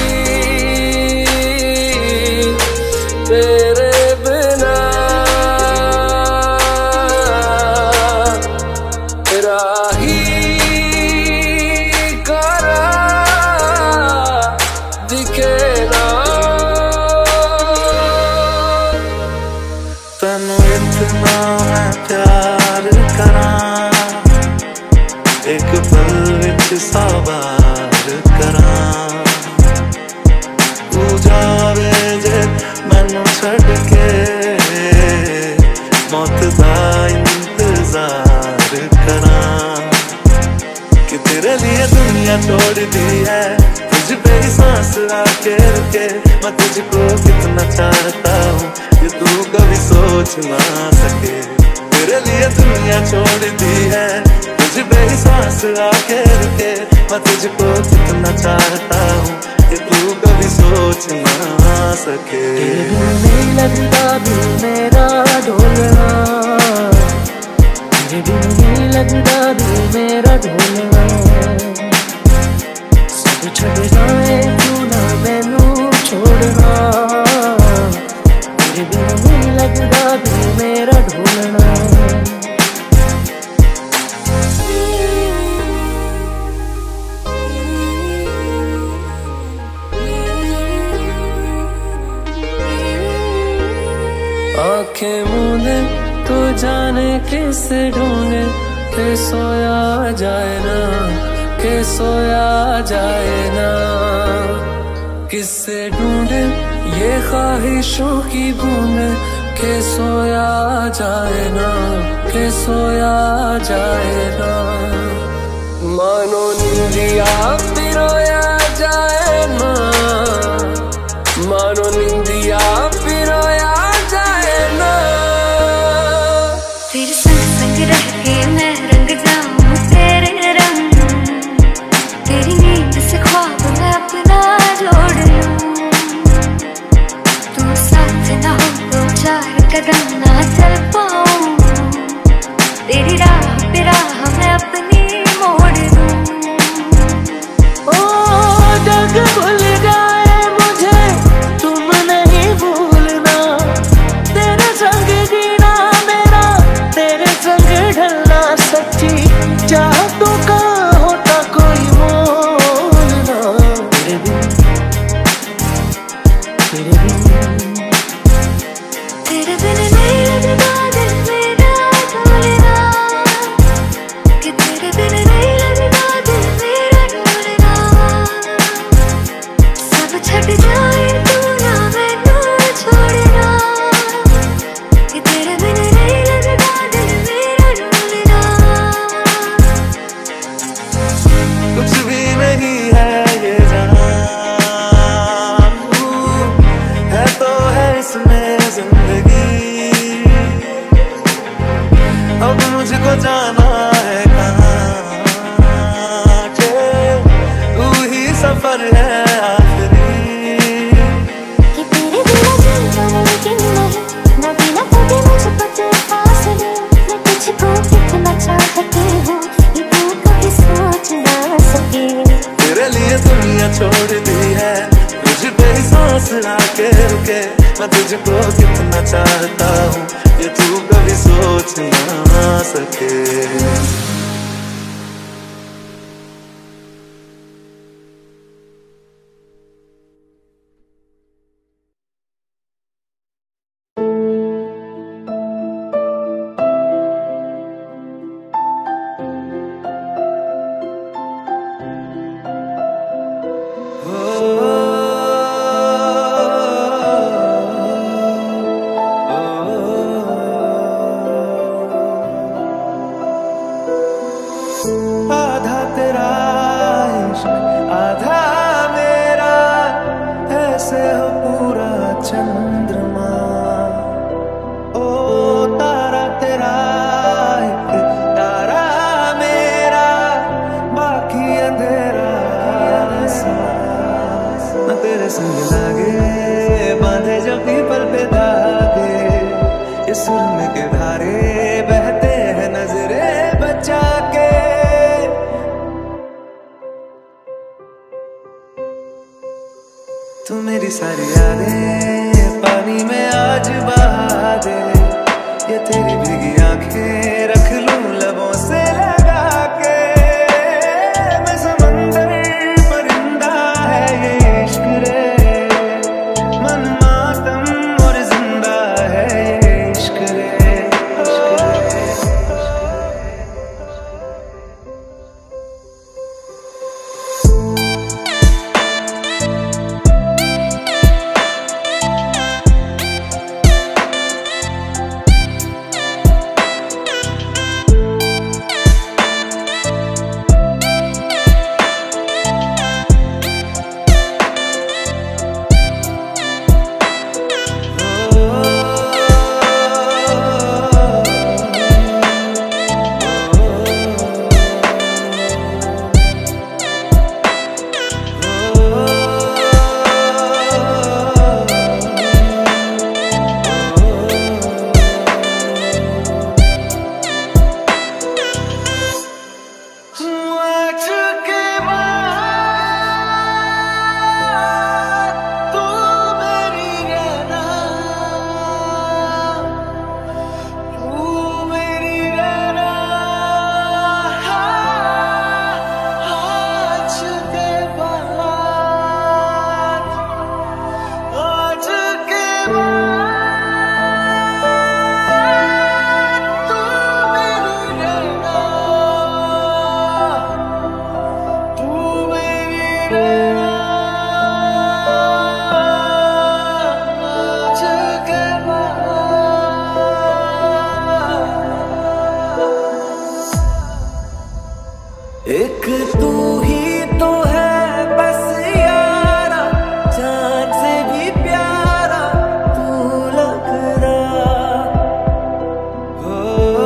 तेरे बिना राही करा दिखे ना। तनु इतना मैं प्यार करा, एक पल विच सवार करा। तू जावे जे मैनू छड़ के, मौत दा इंतजार करा। कि तेरे लिए दुनिया तोड़ दी है, तुझ पे ही सांस आके रुके। मैं तुझको कितना चाहता हूँ ये तू कभी सोच ना सके। तेरे लिए दुनिया छोड़ दी है, तुझ पे ही सांस आके रुके। मैं तुझको कितना चाहता हूँ ये तू कभी सोच ना सके। नहीं लगता दिल मेरा ढोलना, तेरे बिन नहीं लगता दिल मेरा ढोलना। सब छड़ जाए तू ना मैनू छोड़ना, तेरे बिन नहीं लगता दिल मेरा ढोलना। आंखें मूंदे तो जाने किसे ढूंढे, के सोया जाए ना, के सोया जाए ना। किससे ढूंढे ये ख्वाहिशों की बूंदे, के सोया जाए ना, के सोया जाए ना। मानो निंदिया पिरोया जाए ना, मानो निंदिया पिरोया जाए ना। तेरे संग संग रह के मैं रंग जाऊं तेरे रंग, तेरी नींद से ख्वाब मैं अपना जोड़ लूं। तू साथ ना हो तो चार कदम ना चल पाऊं, तेरी राह पे राह मैं अपनी मोड़ दूं। ओ जग भूल जाए मुझे तुम नहीं भूलना, तेरे संग जीना मेरा, तेरे संग ढलना सच्ची चाहतों का होता कोई मोल ना। तेरे बिन तेरे बिन तेरे बिन नहीं लगता दिल मेरा ढोलना, कि तेरे बिन नहीं लगता दिल मेरा ढोलना। सब छट जाए तू ना मैनू मिला के रुके। मैं तुझको कितना चाहता हूँ ये तू कभी सोच ना सके। आधा तेरा इश्क आधा मेरा, ऐसे हो पूरा चंद्रमा। ओ तारा तेरा एक तारा मेरा, बाकी अंधेरा न तेरे संग लागे। बांधे जो पीपल पे धागे, ये सुरन के धारे बहते हैं नजरे बचा के। तू मेरी सारी यादें पानी में आज बहा दे। ये तेरी भीगी आंखें रख लूं लबों से लगा के। मैं समंदर परिंदा है ये इश्क रे, मन मातम और जिंदा है ये इश्क रे। एक तू ही तो है बस यारा, जान से भी प्यारा तू लगदा। हो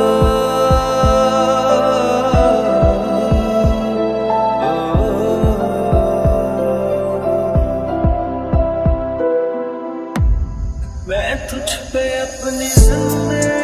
मैं तुझ पे अपनी जिंदगी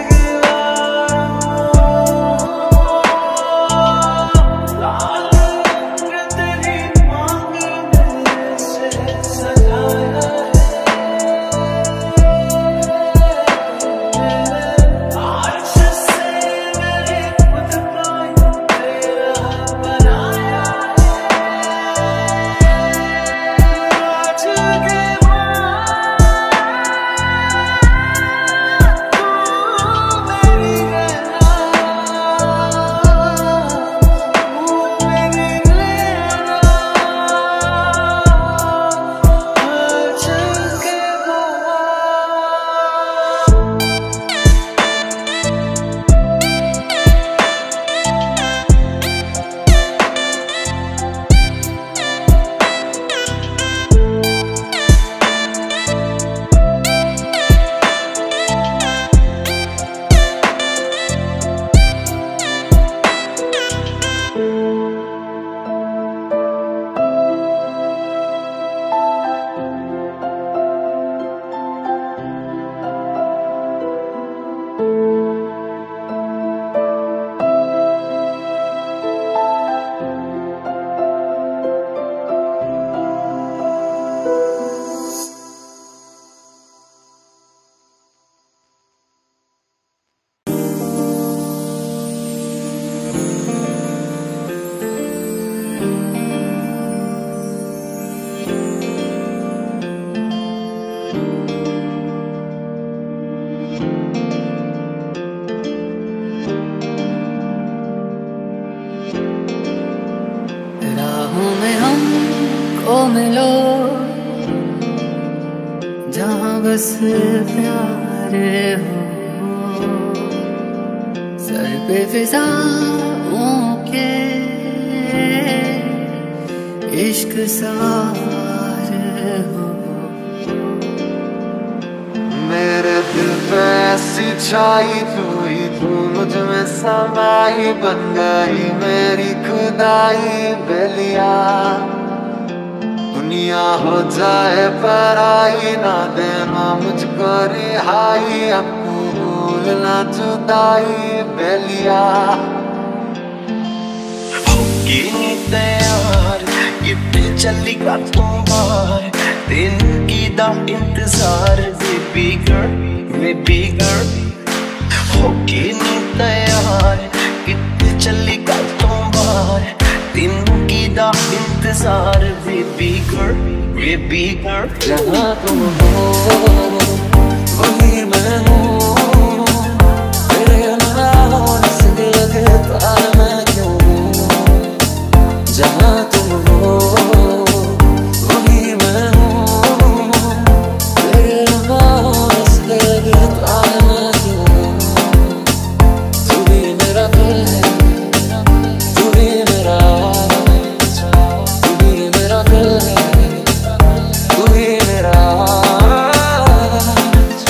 मिलो जहाँ बस प्यार हो, सर पे फिजाओं के इश्क सवार हो। मेरे दिल पे ऐसी छाई तू ही, तू मुझ में समाई, बन गई मेरी खुदाई बेलिया। दुनिया हो जाए पराई, ना देना मुझको रिहाई, अब भूल ना जुदाई बेलिया। होगी नी तैयार ये चली का तुम्हार, दिन की दा इंतजार बेबी गर्ल बेबी गर्ल। होगी नी तैयार ये चली का तुम्हार, दिन की दा इंतजार बेबी गर्ल बेबी गर्ल। जहाँ तुम हो वही मैं हूँ, तेरे ना होने से लगे तार मैं क्यों हूँ। जहाँ तुम हो वही मैं हूँ, तेरे ना होने से लगे तार मैं क्यों हूँ। तू भी मेरा दिल है, तू भी मेरा आज, तू भी मेरा दिल है, तू भी मेरा आज।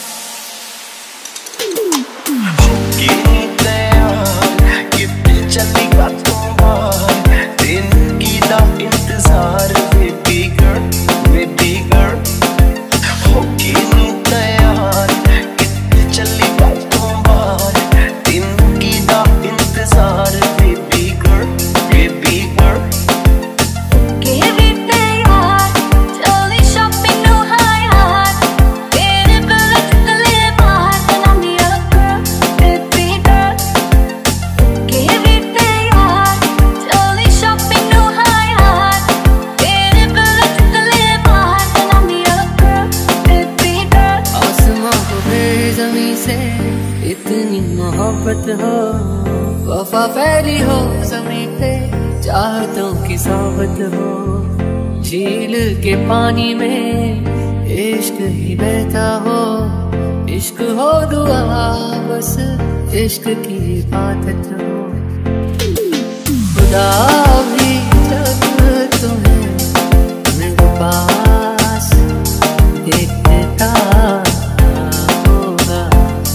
होगी नी तैयार ये चली का तुम्हार, दिन की दा इंतजार बेबी गर्ल बेबी गर्ल। होगी नी तैयार ये चली का तुम्हार, दिन की दा इंतजार baby girl baby girl. Give it teyar, चली shopping no high, तेरे bullet तले बाहर, and I'm your girl, baby girl. Give it teyar, चली shopping no high, तेरे bullet तले बाहर, and I'm your girl, baby girl. आसमां को फिर ज़मीं से इतनी मोहब्बत हो, वफा फैली हो ज़मीं पे चाहतों की सोबत हो। झील के पानी में इश्क ही बहता हो, इश्क हो दुआ बस इश्क की इबादत हो। खुदा भी जब तुम्हें मेरे पास देखता होगा,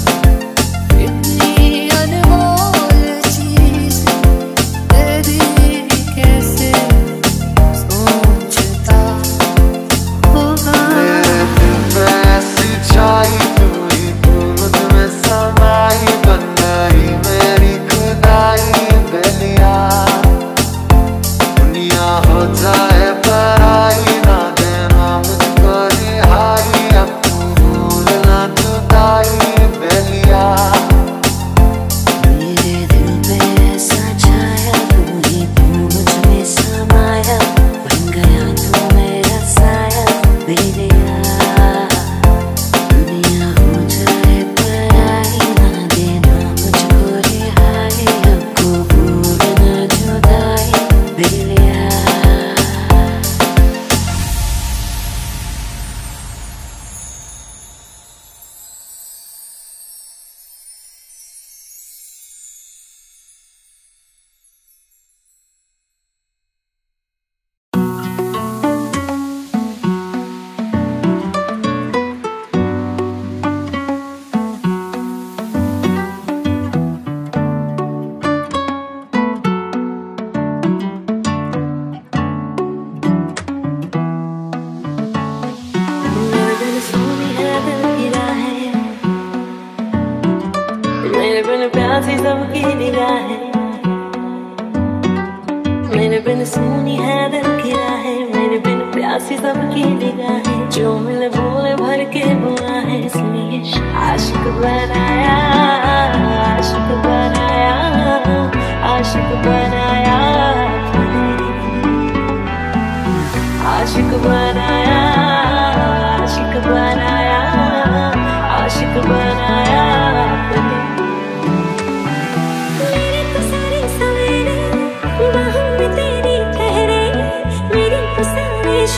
इतनी अनमोल चीज तेरी कैसे सोचता होगा। मेरे दिल पे ऐसी छाई तू ही, तू मुझ में समाई, बन गई मेरी खुदाई बेलिया। दुनिया हो जाए पराई, ना देना मुझको रिहाई, अब भूल ना जुदाई बेलिया। मेरे दिल पे ऐसा छाया तू ही, तू मुझ में समाया, बन गया तू मेरा साया बेलिया। दुनिया हो जाए पराई, ना देना मुझको रिहाई, अब भूल ना जुदाई बेलिया। मेरे बिन सोनी है दिल की राहें, मेरे बिन प्यासी सबकी निगाहें। मेरे बिन सोनी है दिल की राहें, मेरे बिन प्यासी सबकी निगाहें। जो मिले बोले भर के बुआ है, इसलिए आशिक बनाया, आशिक बनाया, आशिक बनाया, आशिक बनाया, आशिक बनाया, आशिक बनाया। मेरे तो सारे सवेरे बाहों में तेरी ठहरे, मेरी तो सारी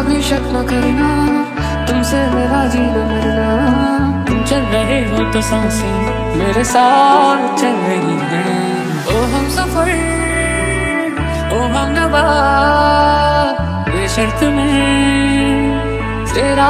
भी शक न करना, तुमसे मेरा जीना मरना। तुम चल रहे हो तो सांसें मेरे साथ चल रही हैं। ओ हम सफर, ओ हम नवा, बेशर्त में तेरा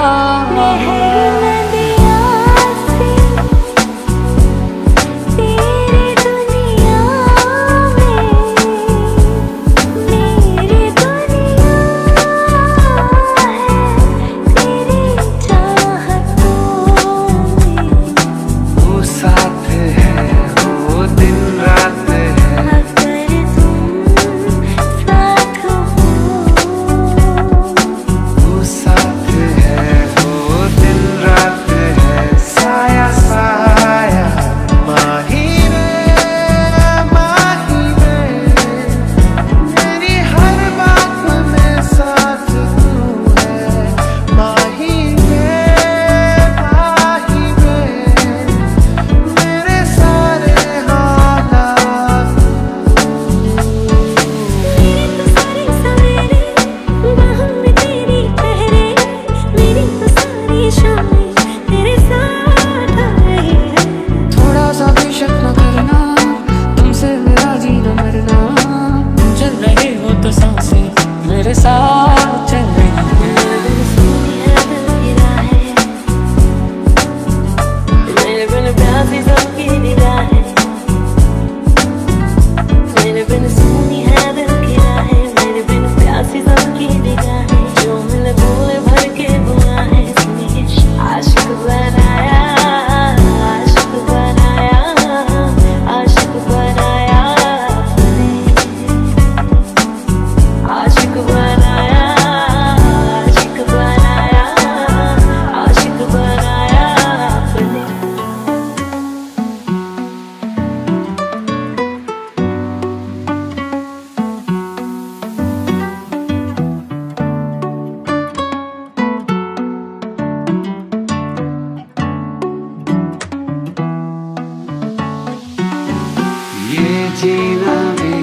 जीना भी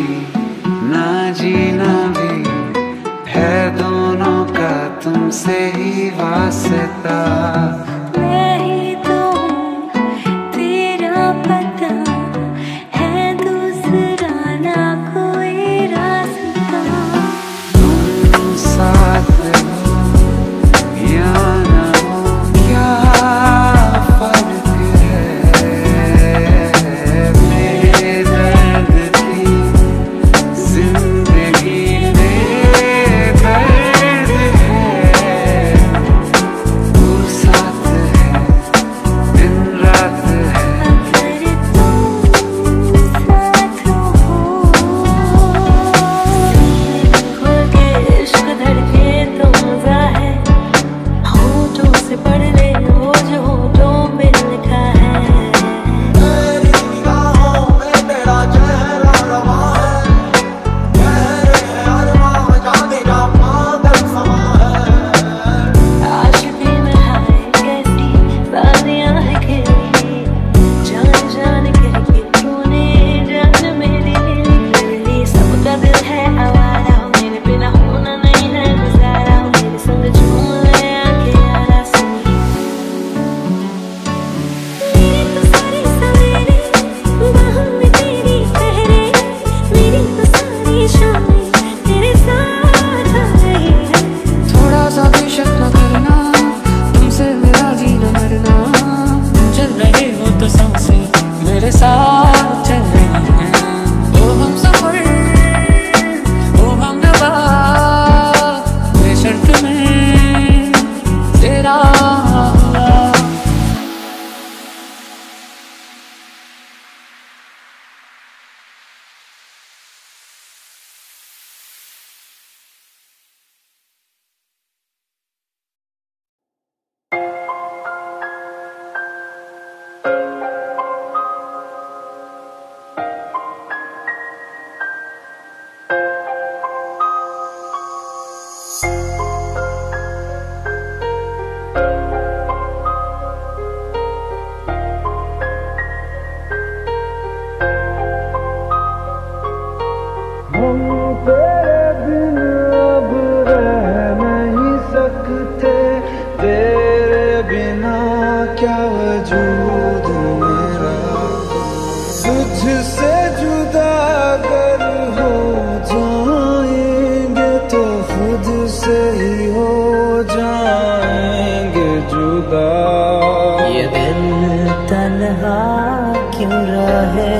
ना जीना भी है दोनों का तुमसे ही वास्ता। मैं ही तो हूँ तेरा पता है, दूसरा ना कोई रास्ता। तुम साथ हो या ना हो क्या फर्क है, मेरे दर्द की जिंदगी में दर्द है। तू साथ क्या वजूद मेरा, तुझसे जुदा अगर हो जाएंगे तो खुद से ही हो जाएंगे जुदा। ये दिल तन्हा क्यों रहे,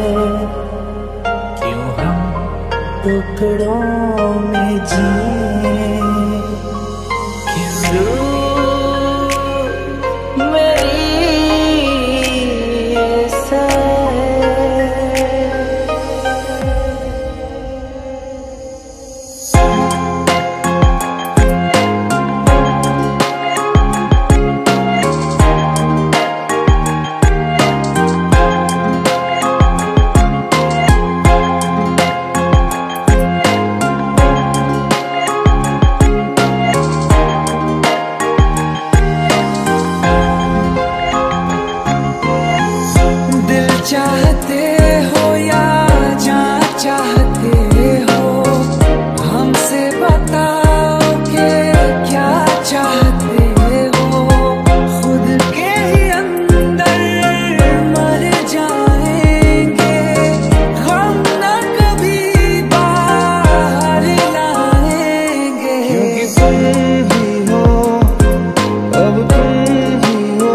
क्यों हम टुकड़ों में जिए, क्यों मेरी से चाहते हो या जान चाहते हो, हमसे बताओ कि क्या चाहते हो। खुद के ही अंदर मर जाएंगे, हम न कभी बाहर लाएंगे। क्योंकि तुम ही हो, अब तुम ही हो,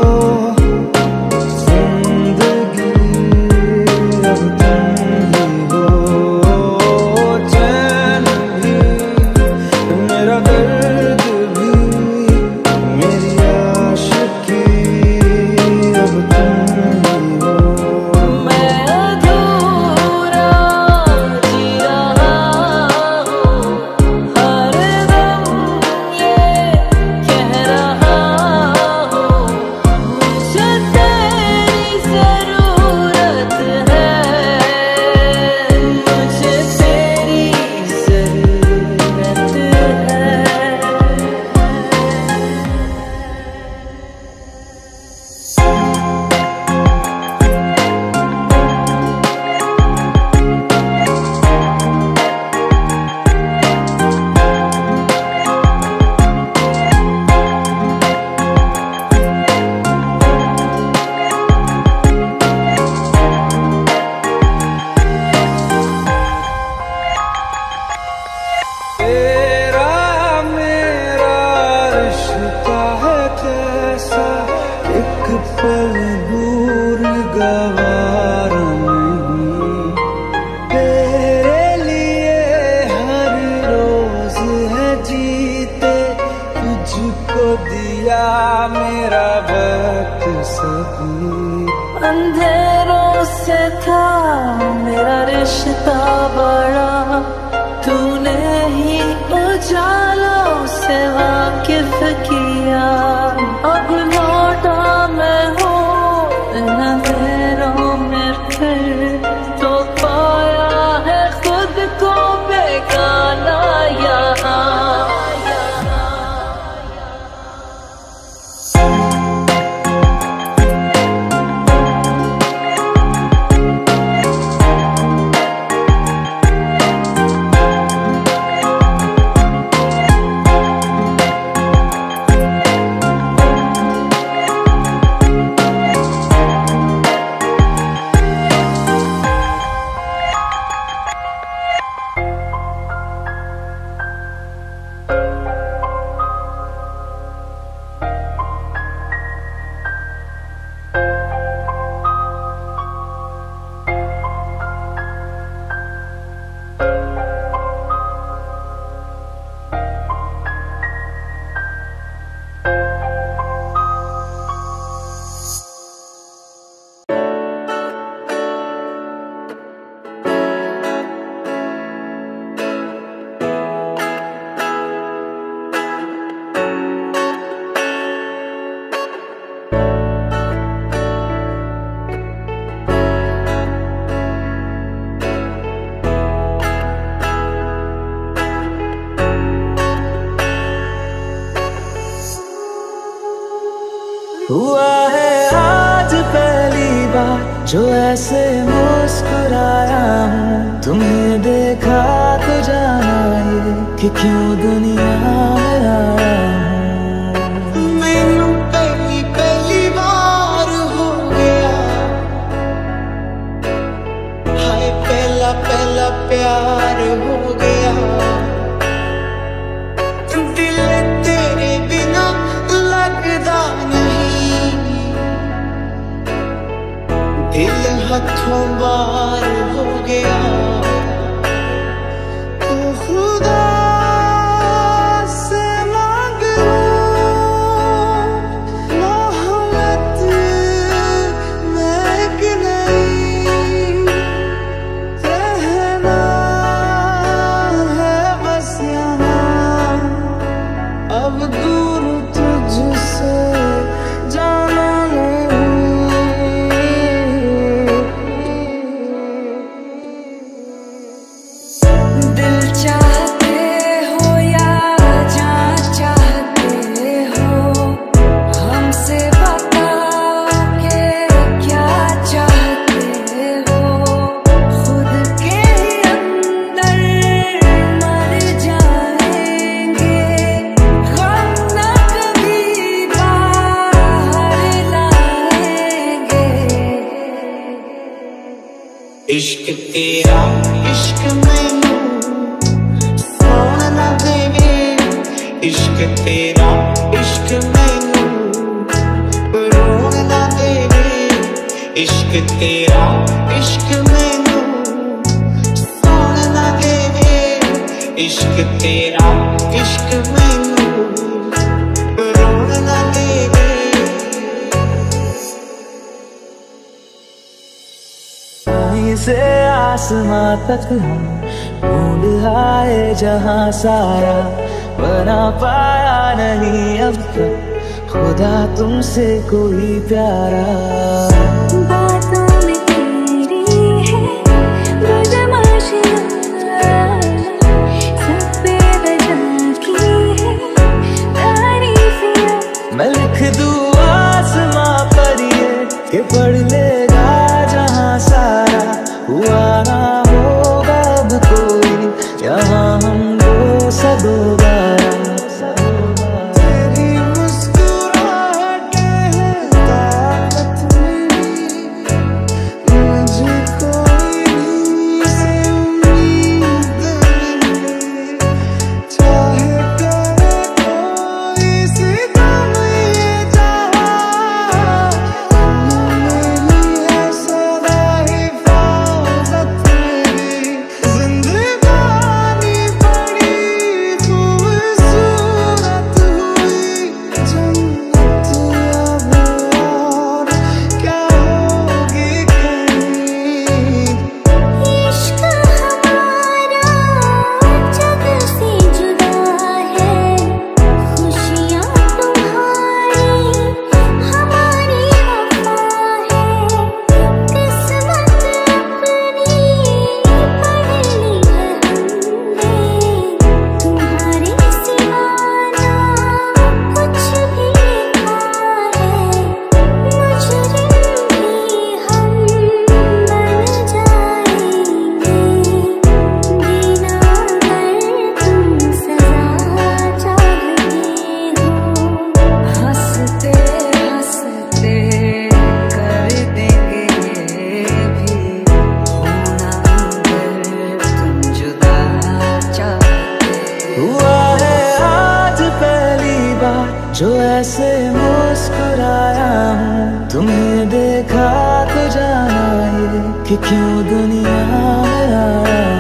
मेरा वक्त सभी अंधेरों से था मेरा रिश्ता बड़ा, तूने ही उजालों से वाकिफ किया। अब लौटा मैं हूँ इन अंधेरों में फिर, तो पाया है खुद को बेगाना यहाँ। हुआ है आज पहली बार जो ऐसे मुस्कुराया हूँ, तुम्हें देखा तो जाना ये कि क्यों दुनिया में आया हूँ। मैनू पहली पहली बार दिल तेरे बिना लगदा नहीं, दिल हाथों बाहर हो गया। तो खुदा से मांग मोहब्बत मैं कि नहीं, रहना है बस यहाँ अब दूर तुझसे जाना नहीं। दिल चाहते हो या जान चाहते हो, हमसे बताओ कि क्या चाहते हो। खुद के अंदर मर जाएंगे, हम ना कभी बाहर लाएंगे। इश्क तेरा इश्क मैनू सौन ना देवे, इश्क तेरा इश्क मैनू रोन ना देवे, इश्क तेरा इश्क मैनू सौन ना देवे, इश्क तेरा इश्क मैनू रोन ना देवे। पानी से आसमां तक हम ढूंढ आए जहां सारा, बना पाया नहीं अब तक खुदा तुमसे कोई प्यारा। बातों में तेरी है बदमाशियाँ, सब बेवजह की है तारीफियाँ। मैं लिख दूँ आसमां पर ये कि पढ़ लेगा जहां सारा, हुआ ना होगा अब कोई यहाँ हम दो सा दोबारा। तेरी मुस्कुराहटें हैं ताकत मेरी, मुझे कोई से उम्मीद नहीं, चाहे करे कोई सितम ये जहां, मेरी है सदा हिफाजत मेरी। जिंदगानी बड़ी खूबसूरत हुई, जन्नत अब और क्या होगी कहीं। इश्क हमारा जग से जुदा है, खुशियाँ तुम्हारी हमारी वफा है, किस्मत अपनी पढ़ ली है हमने, तुम्हारे सिवा ना कुछ भी लिखा है, मुजरिम भी हम बन जाएंगे, बिना कर तुम सजा चाहते हो। हंसते हंसते कर देंगे ये भी, होना अगर तुम जुदा चाहते हो। हुआ है आज पहली बार जो ऐसे मुस्कुराया हूँ, तुम्हें देखा तो जाना ये कि क्यों दुनिया में आया हूँ।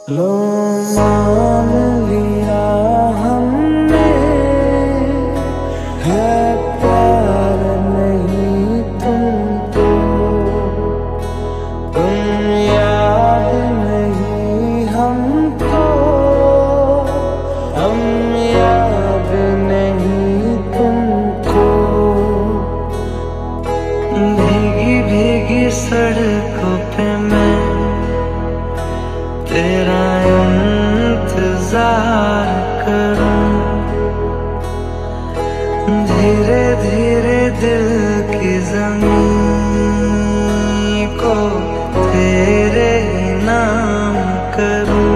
लो मान लिया हमने है प्यार नहीं तुमको, तुम याद नहीं हमको, हम याद नहीं तुमको। भीगी भीगी सड़कों पे मैं तेरा इंतजार करूं, धीरे धीरे दिल की ज़मीं को तेरे नाम करूं।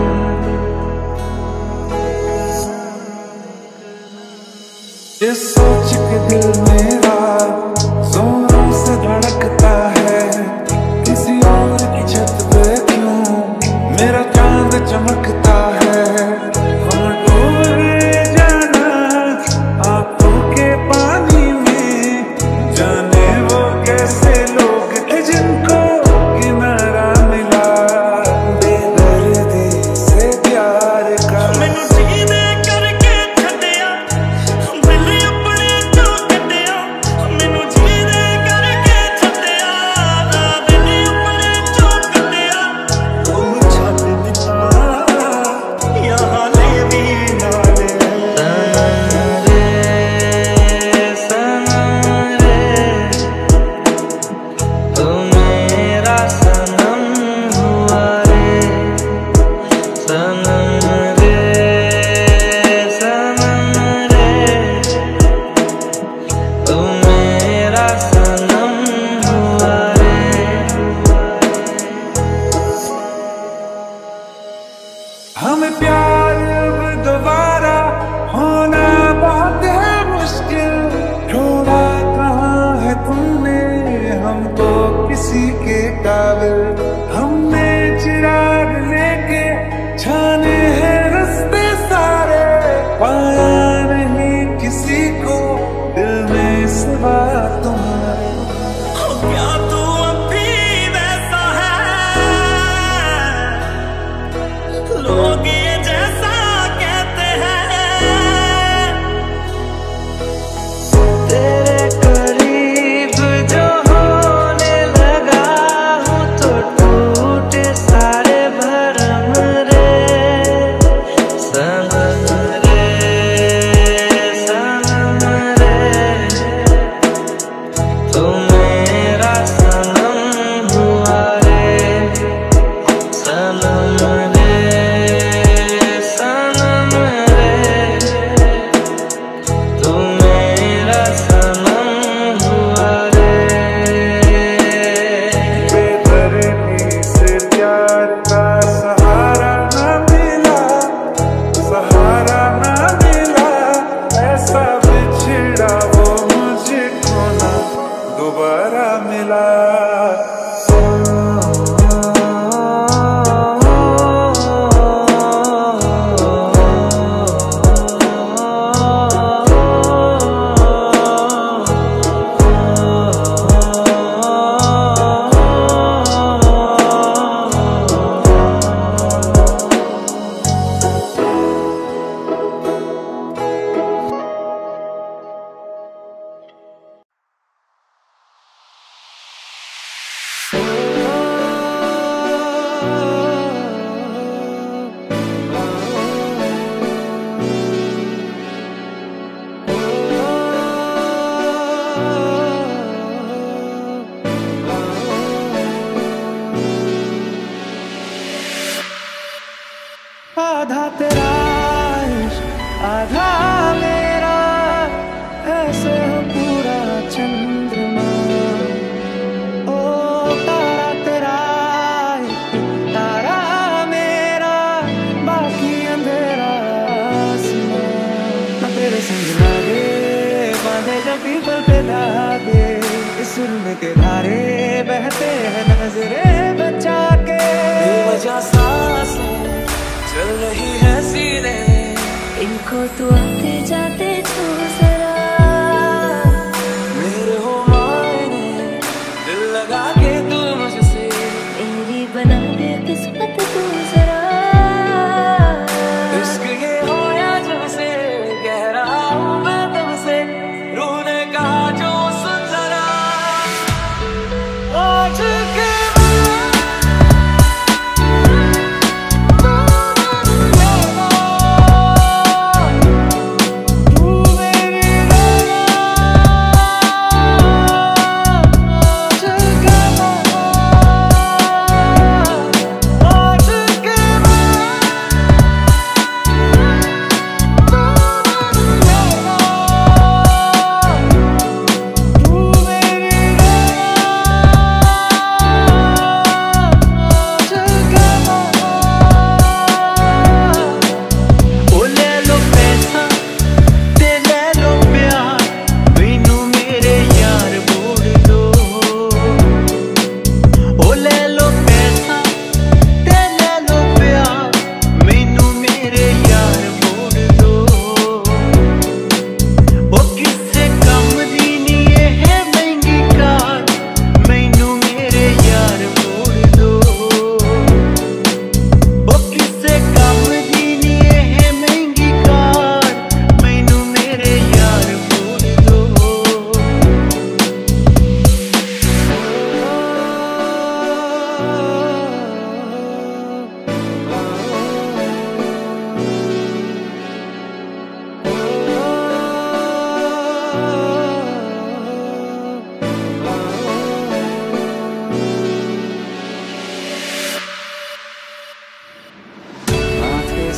ये सोच के दिल मेरा जोरों से धड़कता है, किसी और की छत पे क्यों मेरा चांद चमकता है। हम डूब जाना आंखों के पानी में, जाने वो कैसे लोग थे जिनको किनारा मिला बेदर्दी से प्यार का। मैनू जीने करके छड्डिया दिल अपने चों कड्डिया, मैनू जीने करके छड्डिया दिल अपने चों कड्डिया। तू छड्ड दिता यहाँ ले भी नाले सनम रे तू मेरा सनम हुआ रे, सनम रे सनम रे तू मेरा सनम हुआ रे। हमें प्यार अब दोबारा होना बहुत है मुश्किल, ढूंढा कहाँ है तुमने हमको किसी के काबिल। हमने चिराग लेके छाने हैं रास्ते सारे, पाया नहीं किसी को दिल में सिवा तुम्हारे। क्या तू अब भी वैसा है, लोग ये जैसा कहते हैं। तेरे करीब जो होने लगा हूँ तो टूटे सारे भरम रे, सनम रे सनम रे तू मेरा सनम हुआ रे, सनम रे सनम रे तू मेरा सनम हुआ रे। बेदर्दी से प्यार का सहारा ना मिला, सहारा ना मिला, ऐसा बिछड़ा वो मुझको ना दोबारा मिला। आधा तेरा इश्क आधा मेरा, ऐसे हो पूरा चंद्रमा। ओ तारा तेरा एक तारा मेरा, बाकी अंधेरा आसमां। तेरे संग लागे बांधे जब पीपल पे धागे, इस सुरमे के धारे बहते हैं नजरे बचा के। बेवजह सांसें चल रही है सीने, इनको तू आते जाते छू जरा, मेरे हो मायने दिल लगा के तू मुझसे, मेरी बना दे किस्मत तू जरा।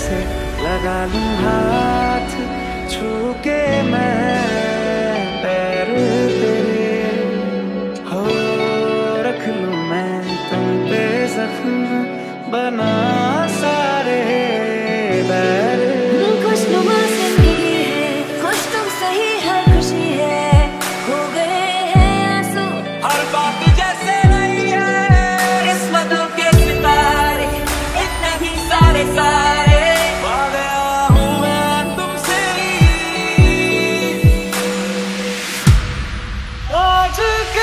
से लगा लूं हाथ, छू के मैं पैर तेरे, हो रख लूं मैं तुम पे जख्म बना सारे बैर। खुशनुमा जिंदगी है, खुश तुम सही हर खुशी है, हो गए हैं आंसू हर बात जैसे नहीं है, किस्मतों के सितारे इतने ही सारे सारे पा गया हूँ मैं तुमसे आज के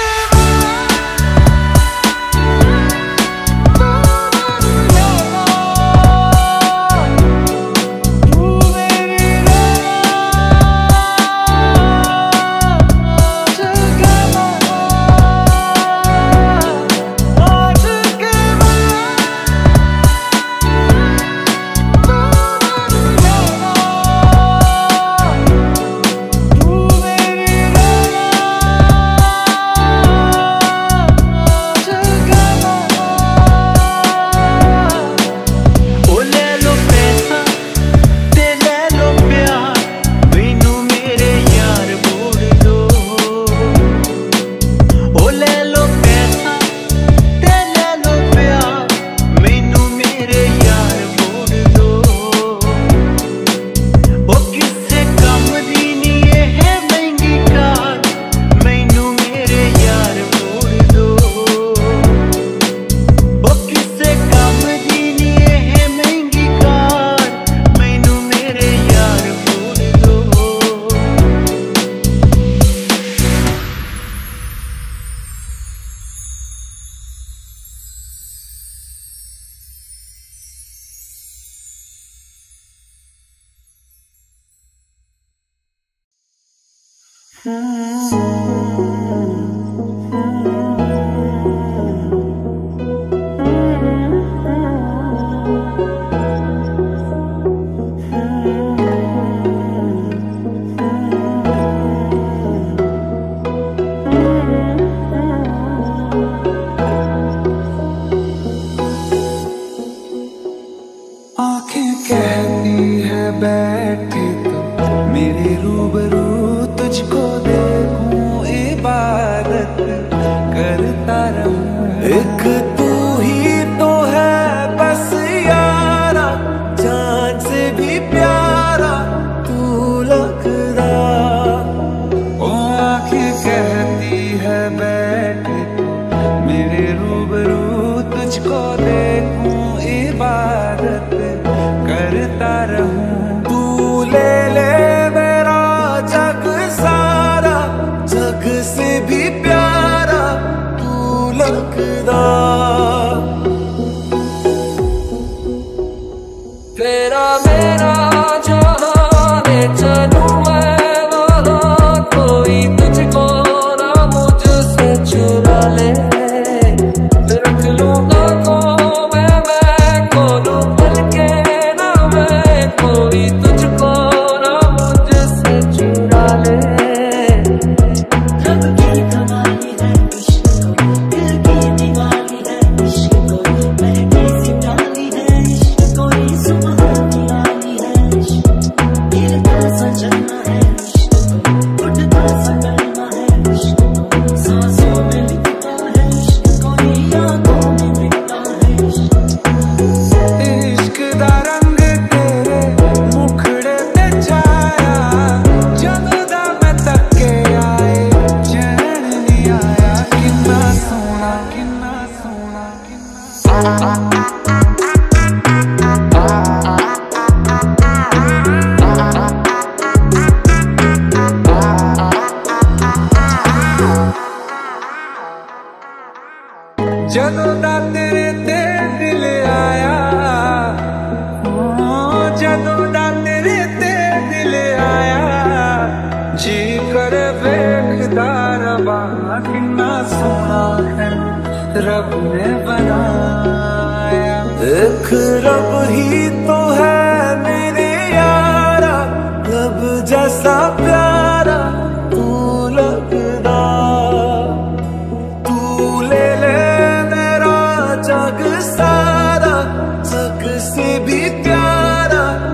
आंखें कहती है बैठे तो मेरे रूबरू तुझको देखूं, इबादत करता रहूं। एक तू ही तो है बस यारा, जान से भी प्यारा तू लगदा। ओ आंखें कहती है बैठे तो मेरे रूबरू तुझको देखूं, इबादत करता रहूं। तू ले ले मेरा जग सारा, जग से भी प्यारा तू लगदा। तेरा मेरा जहां में चलूं मैं वहां, कोई तुझको ना मुझसे चुरा ले। रख लूंगा को मैं मैं खोलूं पल के ना मैं, कोई तुझको ना मुझसे चुरा ले। रब की कमाली है इश्क को, दिल की दीवानी है इश्क को, महकी सी प्याली है इश्क कोई सुबह आली है इश्क, गिरता सा चलना है इश्क को, उठता सा करना है इश्क को, सांसों में लिखता है इश्क कोई, आंखों में दिखता है इश्क। इश्क दा रंग तेरे मुखड़े ते छाया, जगदा मैं तके आए चैन नहीं आया। किन्ना सोना किन्ना सोना किन्ना ਜਦੋਂ ਦਾ ਤੇਰੇ ਤੇ ਦਿਲ ਆਇਆ, ਓ ਜਦੋਂ ਦਾ ਤੇਰੇ ਤੇ ਦਿਲ ਆਇਆ, ਜੀ ਕਰ ਵੇਖਦਾ ਰਬਾ ਕਿੰਨਾ ਸੋਹਣਾ ਹੈ रब ने बनाया। एक रब ही तो है मेरे यारा, रब जैसा प्यारा तू लगदा। तू ले ले मेरा जग सारा, जग से भी प्यारा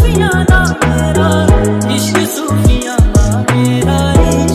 सूफियाना मेरा इश्क सूफियाना मेरा इश्क